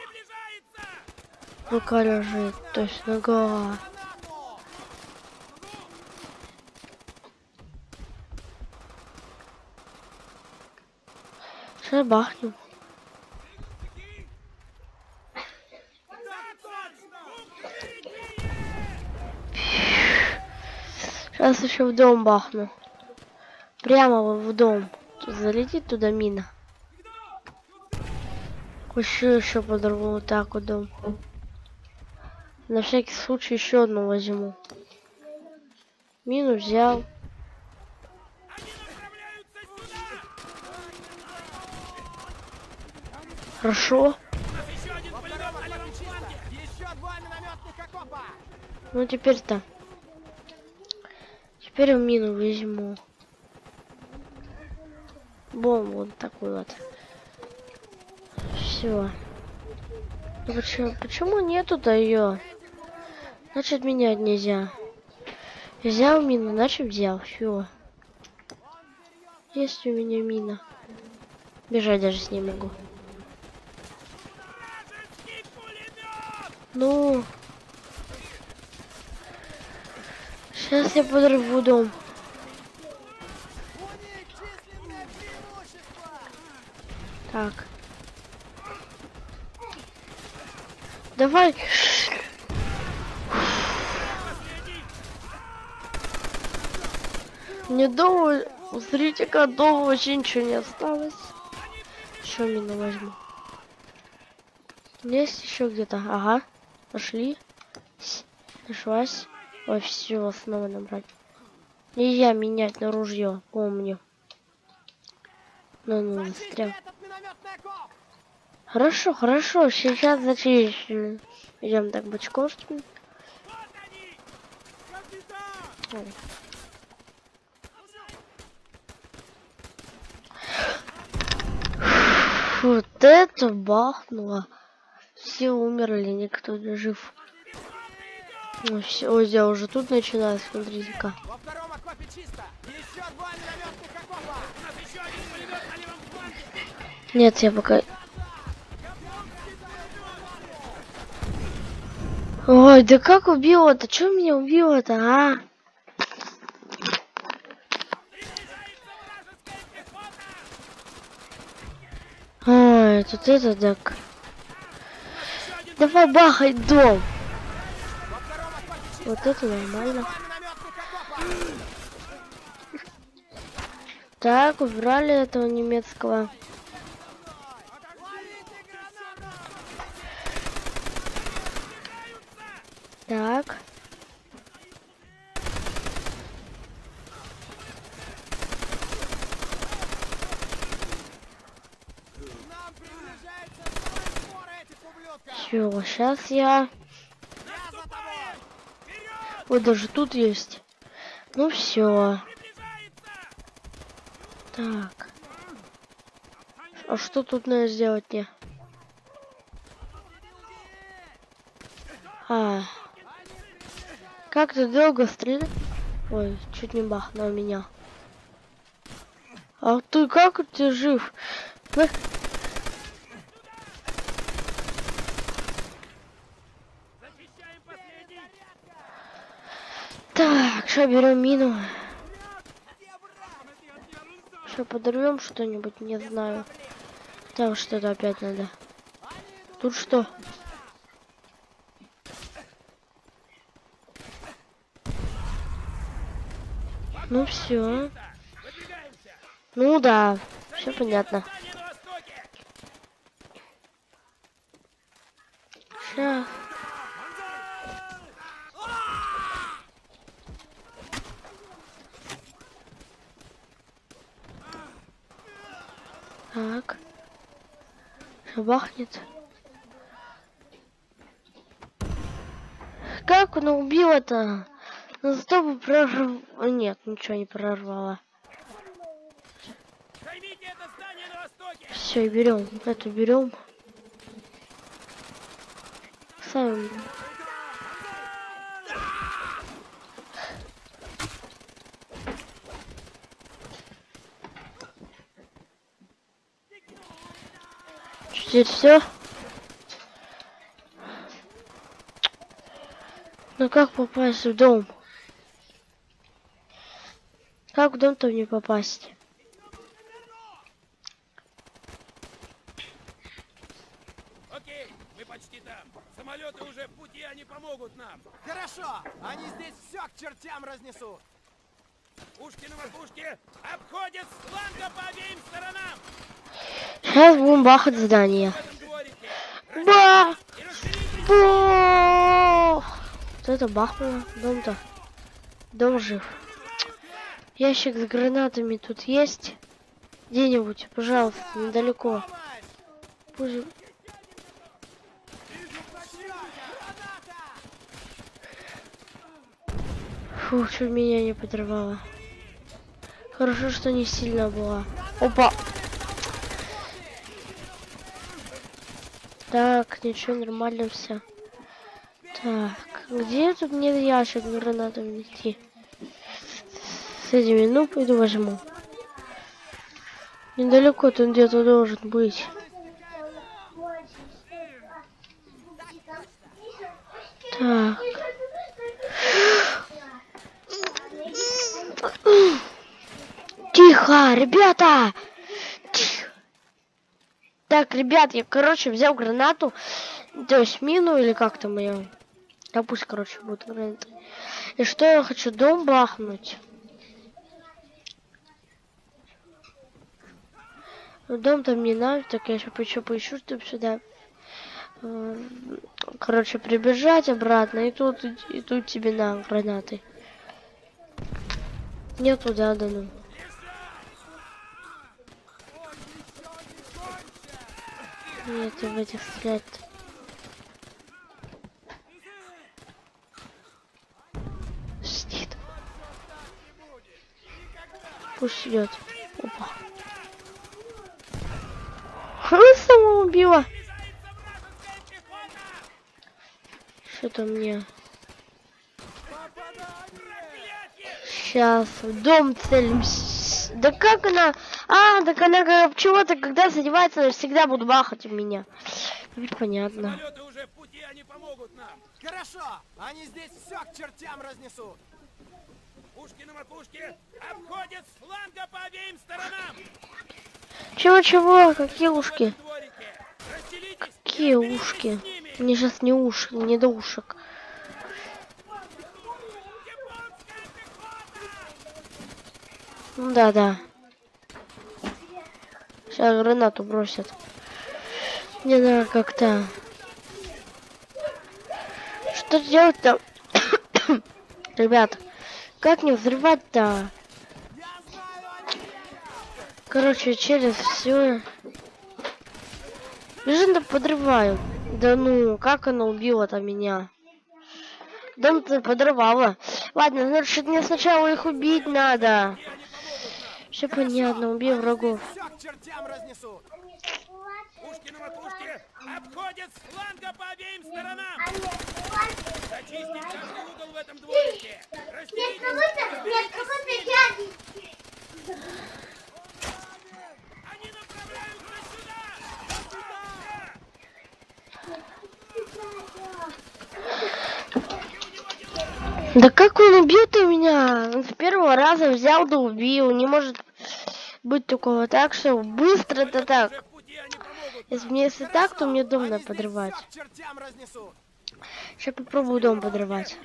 Рука лежит, то есть нога. Сейчас бахнем. Сейчас еще в дом бахну. Прямо в дом. Тут залетит туда мина. Еще подорву вот так вот дом. На всякий случай еще одну возьму. Мину взял. Хорошо. Ну теперь-то. Теперь мину возьму. Бомбу вот такой вот. Все. Почему нету-то ее? Значит, менять нельзя. Взял мину, значит взял. Все. Есть у меня мина. Бежать даже с ней могу. Ну. Сейчас я подорву дом. Так. Давай. Мне дома, смотрите-ка, дома вообще ничего не осталось. Еще мину возьму. Есть еще где-то. Ага. Нашли. Нашлась. Ой, все, снова набрать. Нельзя менять на ружье, помню. Ну, застрял. Хорошо, хорошо. Сейчас зачищу. Идем так бочком. Вот это бахнуло. Все умерли, никто не жив. Ну, все, я уже тут начинаю, смотрите-ка. Нет, я пока... Ой, да как убило-то? Чё меня убило-то, а? Ой, тут это так. Давай бахай дом. Вот это нормально. Так, убрали этого немецкого. Так. Все, сейчас я... Вот даже тут есть. Ну все. Так. А что тут надо сделать мне? Как ты долго стреляешь? Ой, чуть не бахнул меня. А ты как ты жив? Так, что берем мину? Что подорвем что-нибудь? Не знаю. Там что-то опять надо. Тут что? Ну все. Ну да, все понятно. Сейчас. Так. Бахнет. Как она убила-то? Ну зато бы прорвало. Нет, ничего не прорвало. Все, берем. Это берем. Сами. Теперь все. Ну как попасть в дом? Как в дом-то не попасть? Окей, мы почти там. Самолеты уже в пути, они помогут нам. Хорошо, они здесь все к чертям разнесут. Пушки на макушке обходят с фланга по обеим сторонам. Сейчас будем бахать здание. Бля! Вот это бахнуло. Дом-то. Дом жив. Ящик с гранатами тут есть? Где-нибудь, пожалуйста, недалеко. Пусть... Фух, чуть меня не подорвало. Хорошо, что не сильно была. Опа! Так, ничего, нормально все. Так, где тут нет ящик с гранатами найти? С этими, ну, пойду возьму. Недалеко тут где-то должен быть. Так. Тихо, ребята! Тихо. Так, ребят, я, короче, взял гранату. То есть мину или как там ее. Да пусть, короче, будет граната. И что я хочу? Дом бахнуть. Дом там не надо, так я еще поищу, чтобы сюда. Короче, прибежать обратно. И тут тебе на гранаты. Не туда, да ну. Нет, в этих стрелять. Сидит. Пусть идет. Опа. Сама убила. Что-то мне. Сейчас в дом целимся. Да как она? А, так она как чего-то, когда задевается, она всегда будет бахать в меня. Ведь понятно. Уже в пути, они помогут нам. Хорошо, они здесь все к чертям разнесут. Пушки на макушке обходят с фланга по обеим сторонам. Чего? Какие ушки? Какие ушки? Мне сейчас не ушки, не до ушек. Да. Сейчас гранату бросят. Не надо как-то. Что делать-то? Ребят, как не взрывать-то? Короче, через все. Бежим, да подрываю. Да ну, как она убила-то меня? Дом-то подрывала. Ладно, значит, мне сначала их убить надо. Все понятно, убей врагов. Пушки на макушке обходят с фланга по обеим сторонам. Зачистить каждый угол в этом дворике. Они направляются сюда. Да как он убил-то меня? Он с первого раза взял да убил. Не может быть такого. Так что быстро-то так. Если так, то мне дом надо подрывать. Сейчас попробую дом подрывать.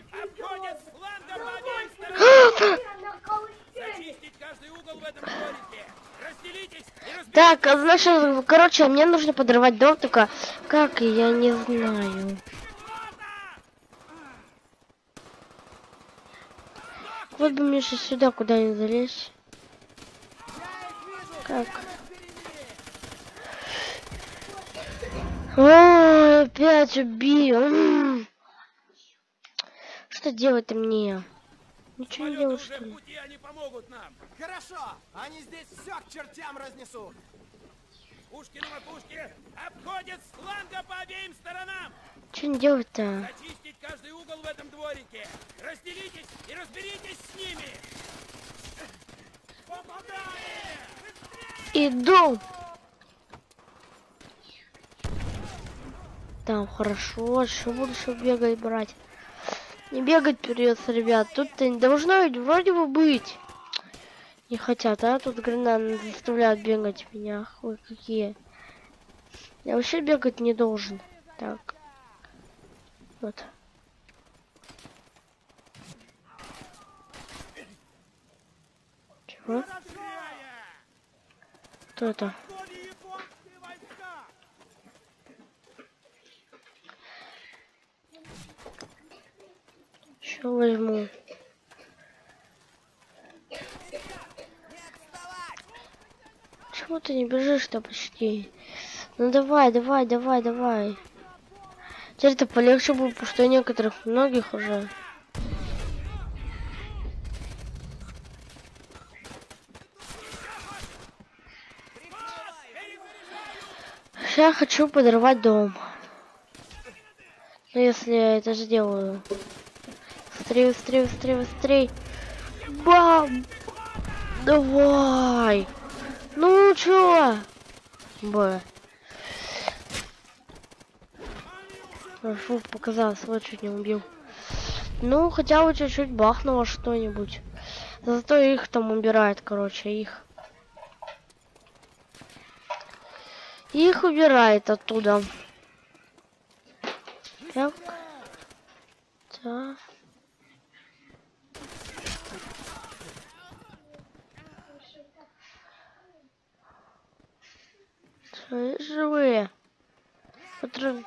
Так, значит, короче, мне нужно подрывать дом, только как, я не знаю. Вот бы мне сейчас сюда куда-нибудь залезть. Как? О, опять убил. Что делать-то мне? Ничего не делать, что ли? Они помогут нам. Хорошо, они здесь все к чертям разнесут. Пушки на макушке обходят с фланга по обеим сторонам. Что не делать-то? Зачистить каждый угол в этом дворике. Разделитесь и разберитесь с ними. Иду. Там хорошо, что буду еще бегать брать? Не бегать придется, ребят. Тут-то не должно ведь вроде бы быть. Не хотят, а? Тут гранаты заставляют бегать меня. Ой, какие. Я вообще бегать не должен. Так. Вот. Чего? Кто это? Почему ты не бежишь-то почти? Ну давай, давай, давай, давай. Теперь-то полегче будет, потому что некоторых, многих уже. Я хочу подорвать дом. Но если я это сделаю. Быстрее, быстрее, быстрее, быстрее. Бам! Давай! Ну чё? Б. Фу, показалось, вот чуть не убил. Ну, хотя бы чуть-чуть бахнуло что-нибудь. Зато их там убирает, короче, их. Их убирает оттуда. Так. Так. Живые. Патрон.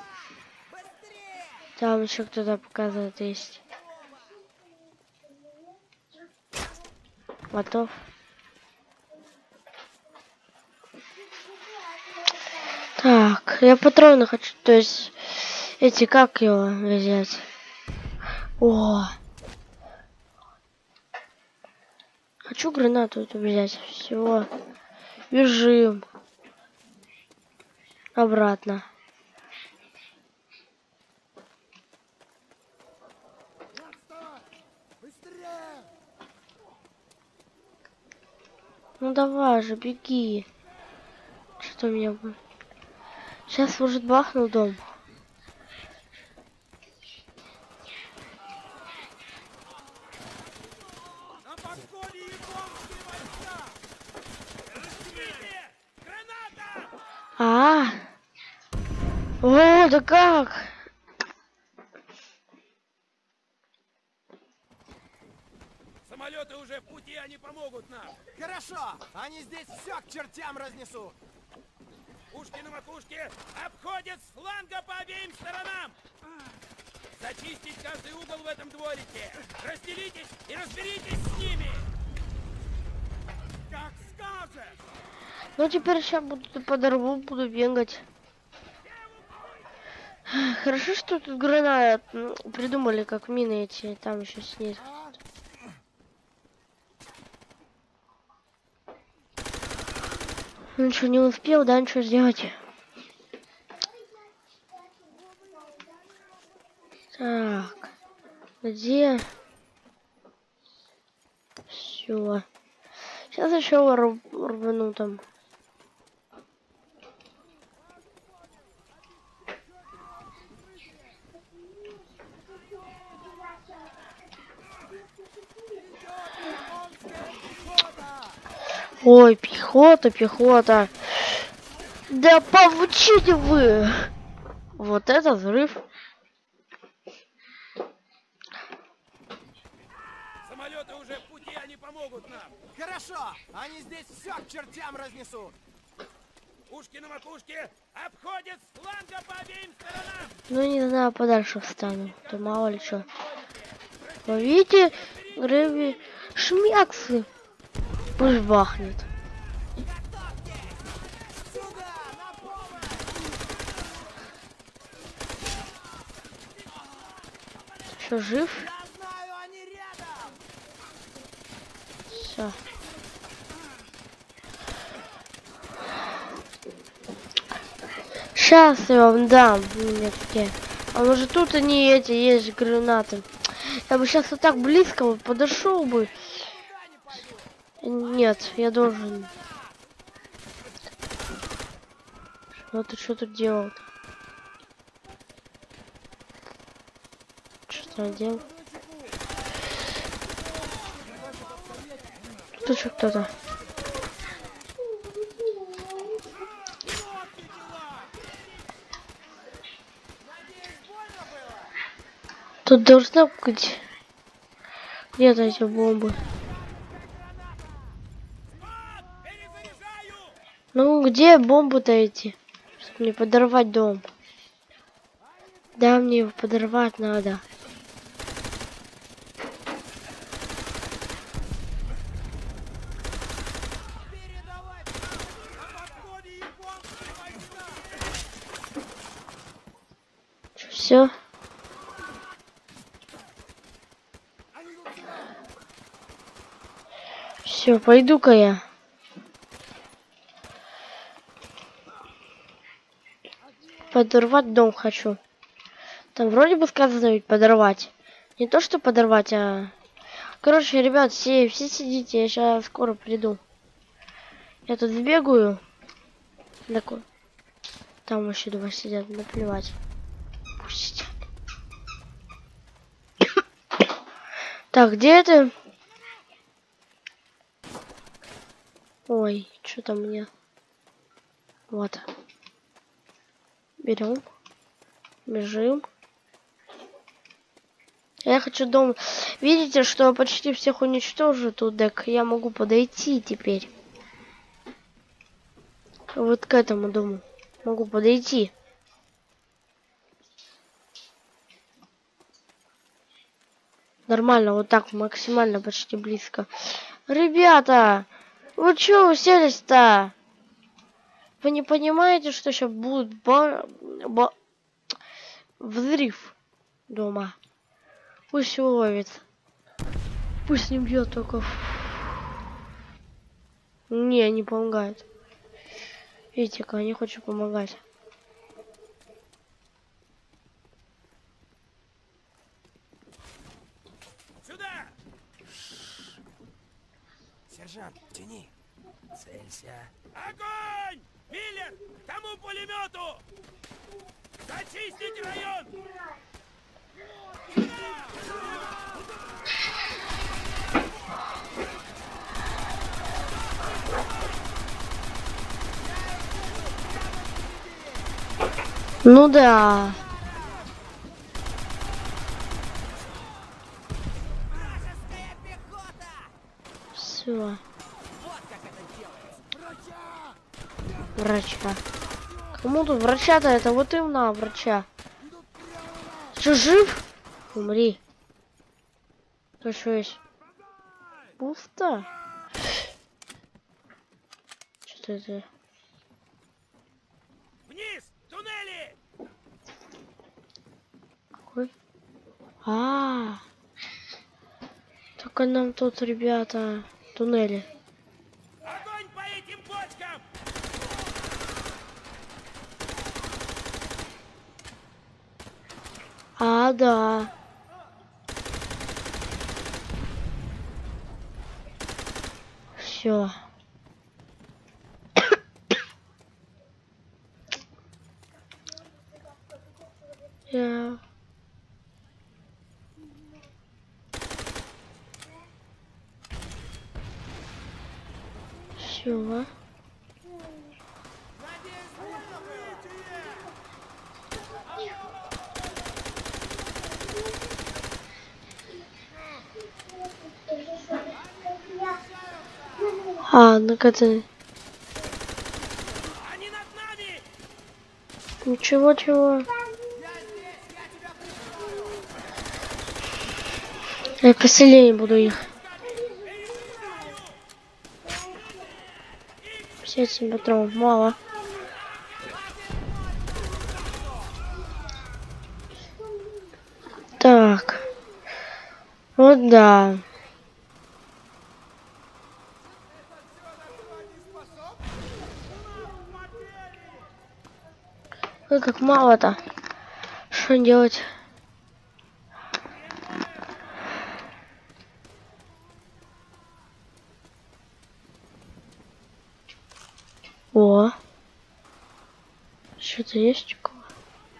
Там еще кто-то показывает есть. Готов. Так, я патроны хочу, то есть эти, как его взять? О! Хочу гранату эту взять. Все. Бежим. Обратно. Ну давай же, беги. Что у меня будет? Сейчас может бахнул дом. О, да как? Самолеты уже в пути, они помогут нам. Хорошо, они здесь все к чертям разнесут. Пушки на макушке обходят с фланга по обеим сторонам. Зачистить каждый угол в этом дворике. Разделитесь и разберитесь с ними. Как скажешь. Ну теперь сейчас буду подорву, буду бегать. Хорошо, что тут гранат придумали, как мины эти, там еще снизу. Ну что, не успел, да, ничего сделать. Так, где? Все. Сейчас еще рвану там. Ой, пехота, пехота. Да получите вы. Вот это взрыв. Самолеты уже в пути, они помогут нам. Хорошо, они здесь все к чертям разнесут. Пушки на макушке обходят с фланга по обеим сторонам. Ну не знаю, подальше встану. То мало ли что. Вы видите, греби шмяксы. Пусть бахнет. Что, жив? Все. Сейчас я вам дам. А может тут они эти есть гранаты. Я бы сейчас вот так близко вот подошел бы. Нет, я должен. Что ты что тут делал? Что я делал? Тут что кто-то. Тут должна быть где-то эти бомбы. Ну, где бомбы-то эти? Чтобы мне подорвать дом. Да, мне его подорвать надо. Все. Все, пойду-ка я. Подорвать дом хочу. Там вроде бы сказано ведь подорвать. Не то, что подорвать, а... Короче, ребят, все сидите, я сейчас скоро приду. Я тут сбегаю. Такой. Там еще два сидят, наплевать. Пусть сидят. Так, где это? Ой, что там мне? Вот. Берем. Бежим. Я хочу дом. Видите, что почти всех уничтожу тут, так я могу подойти теперь. Вот к этому дому. Могу подойти. Нормально, вот так, максимально почти близко. Ребята, вы чё уселись-то? Вы не понимаете, что сейчас будет взрыв дома? Пусть его ловит. Пусть не бьет только. Не помогает. Видите-ка, не хочу помогать. Сюда! Сержант, тяни. Целься. Огонь! Миллер, к тому пулемету! Зачистить район! Ну да. Все. Врача. Кому тут врача-то? Это вот именно врача. Что, жив? Умри. То что есть? Пусто. Что это? Вниз! Туннели! Какой? Только нам тут, ребята, туннели. Огонь по этим бочкам! Да. Все. Я... Все. Ну-ка ты. Ничего, чего. Я поселение буду их. 57 патронов, мало. Так. Вот да. Ой, как мало-то. Что делать? О. Что-то есть у кого?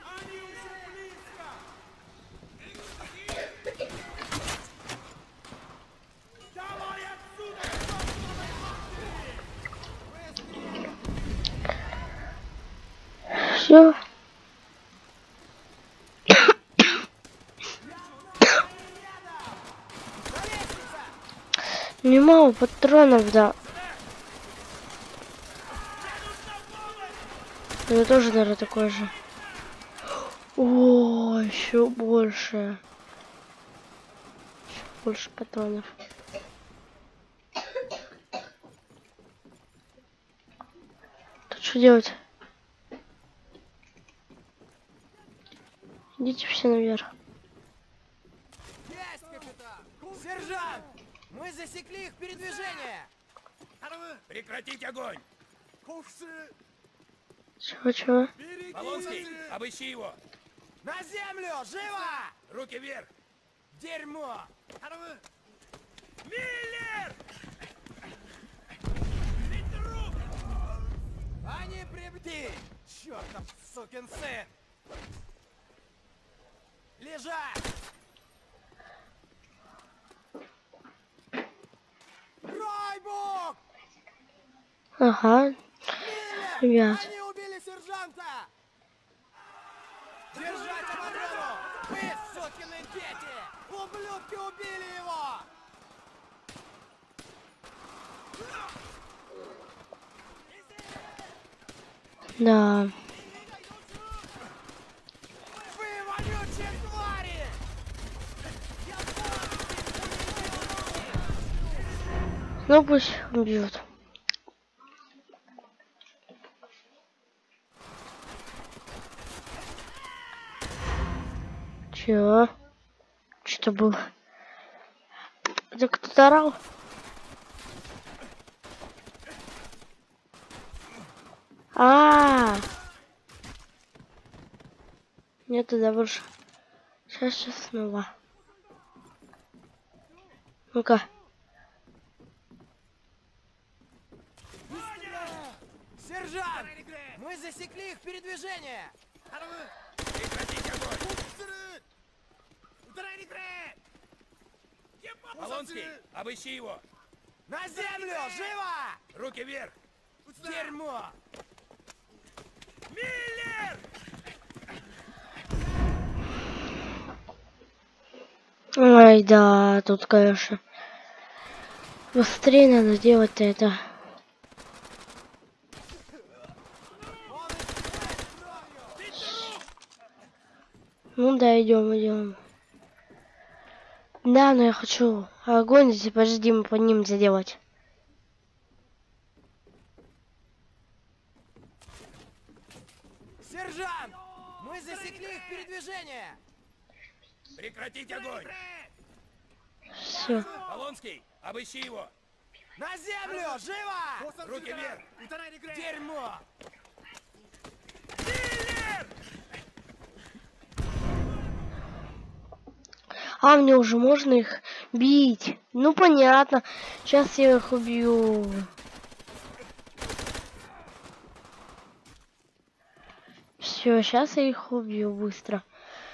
Все. Немало патронов, да. Это тоже, наверное, такой же. О, еще больше. Еще больше патронов. Тут что делать? Иди Идите все наверх. Есть, капитан! Сержант! Мы засекли их передвижение! Прекратить огонь! Чего? Полонский, обыщи его! На землю! Живо! Руки вверх! Дерьмо! Миллер! Они прибыли! Чёртов сукин сын! Лежать! Райбук! Ага. Ребят. Они убили сержанта! Держать оборону! Вы, сукины дети! Ублюдки убили его! Да. Вы вонючие твари! Ну пусть убьют. Чего? Что было? Это кто-то орал? Нет, туда больше. Сейчас снова. Ну-ка. Сержант! Мы засекли их передвижение! Прекратить огонь! Полонский, обыщи его! На землю! Живо! Руки вверх! Дерьмо! Миллер! Ой, да, тут, конечно, быстрее надо делать это. Ну да, идем. Да, но я хочу огонь, если подожди, мы по ним заделать. Сержант! Мы засекли их передвижение! Прекратить огонь! Все. Полонский, обыщи его! На землю! Живо! Руки вверх! Дерьмо! А, мне уже можно их бить. Ну, понятно. Сейчас я их убью. Все, сейчас я их убью быстро.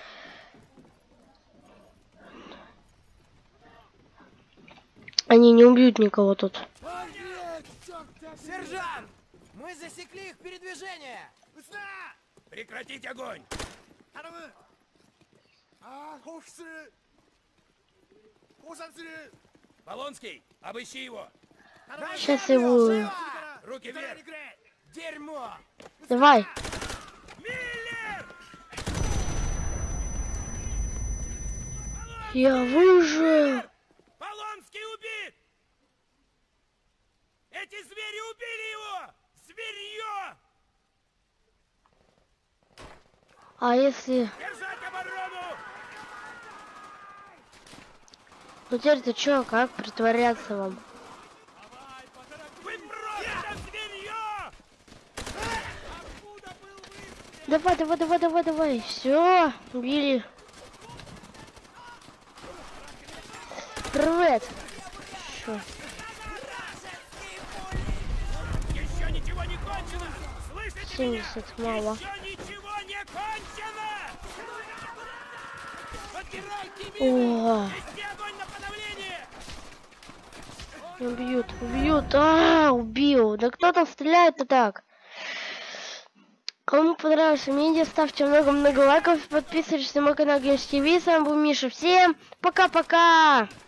Они не убьют никого тут. Сержант! Мы засекли их передвижение! Прекратить огонь! Полонский, обыщи его! Сейчас его... Руки вверх! Дерьмо! Давай! Я выжил! Полонский убит! Эти звери убили его! Зверье! А если... Держать оборону! Ну теперь-то чё, как притворяться вам? Вы просто зверье! Давай. Все, убили. Привет. Что? Еще ничего не кончено! Слышите 70 мало. Еще ничего не кончено! Подбирайте О, вести огонь на подавление! убьют. Убил. Да кто там стреляет-то так? Кому понравилось видео, ставьте много лайков, подписывайтесь на мой канал Games TV. С вами был Миша. Всем пока-пока!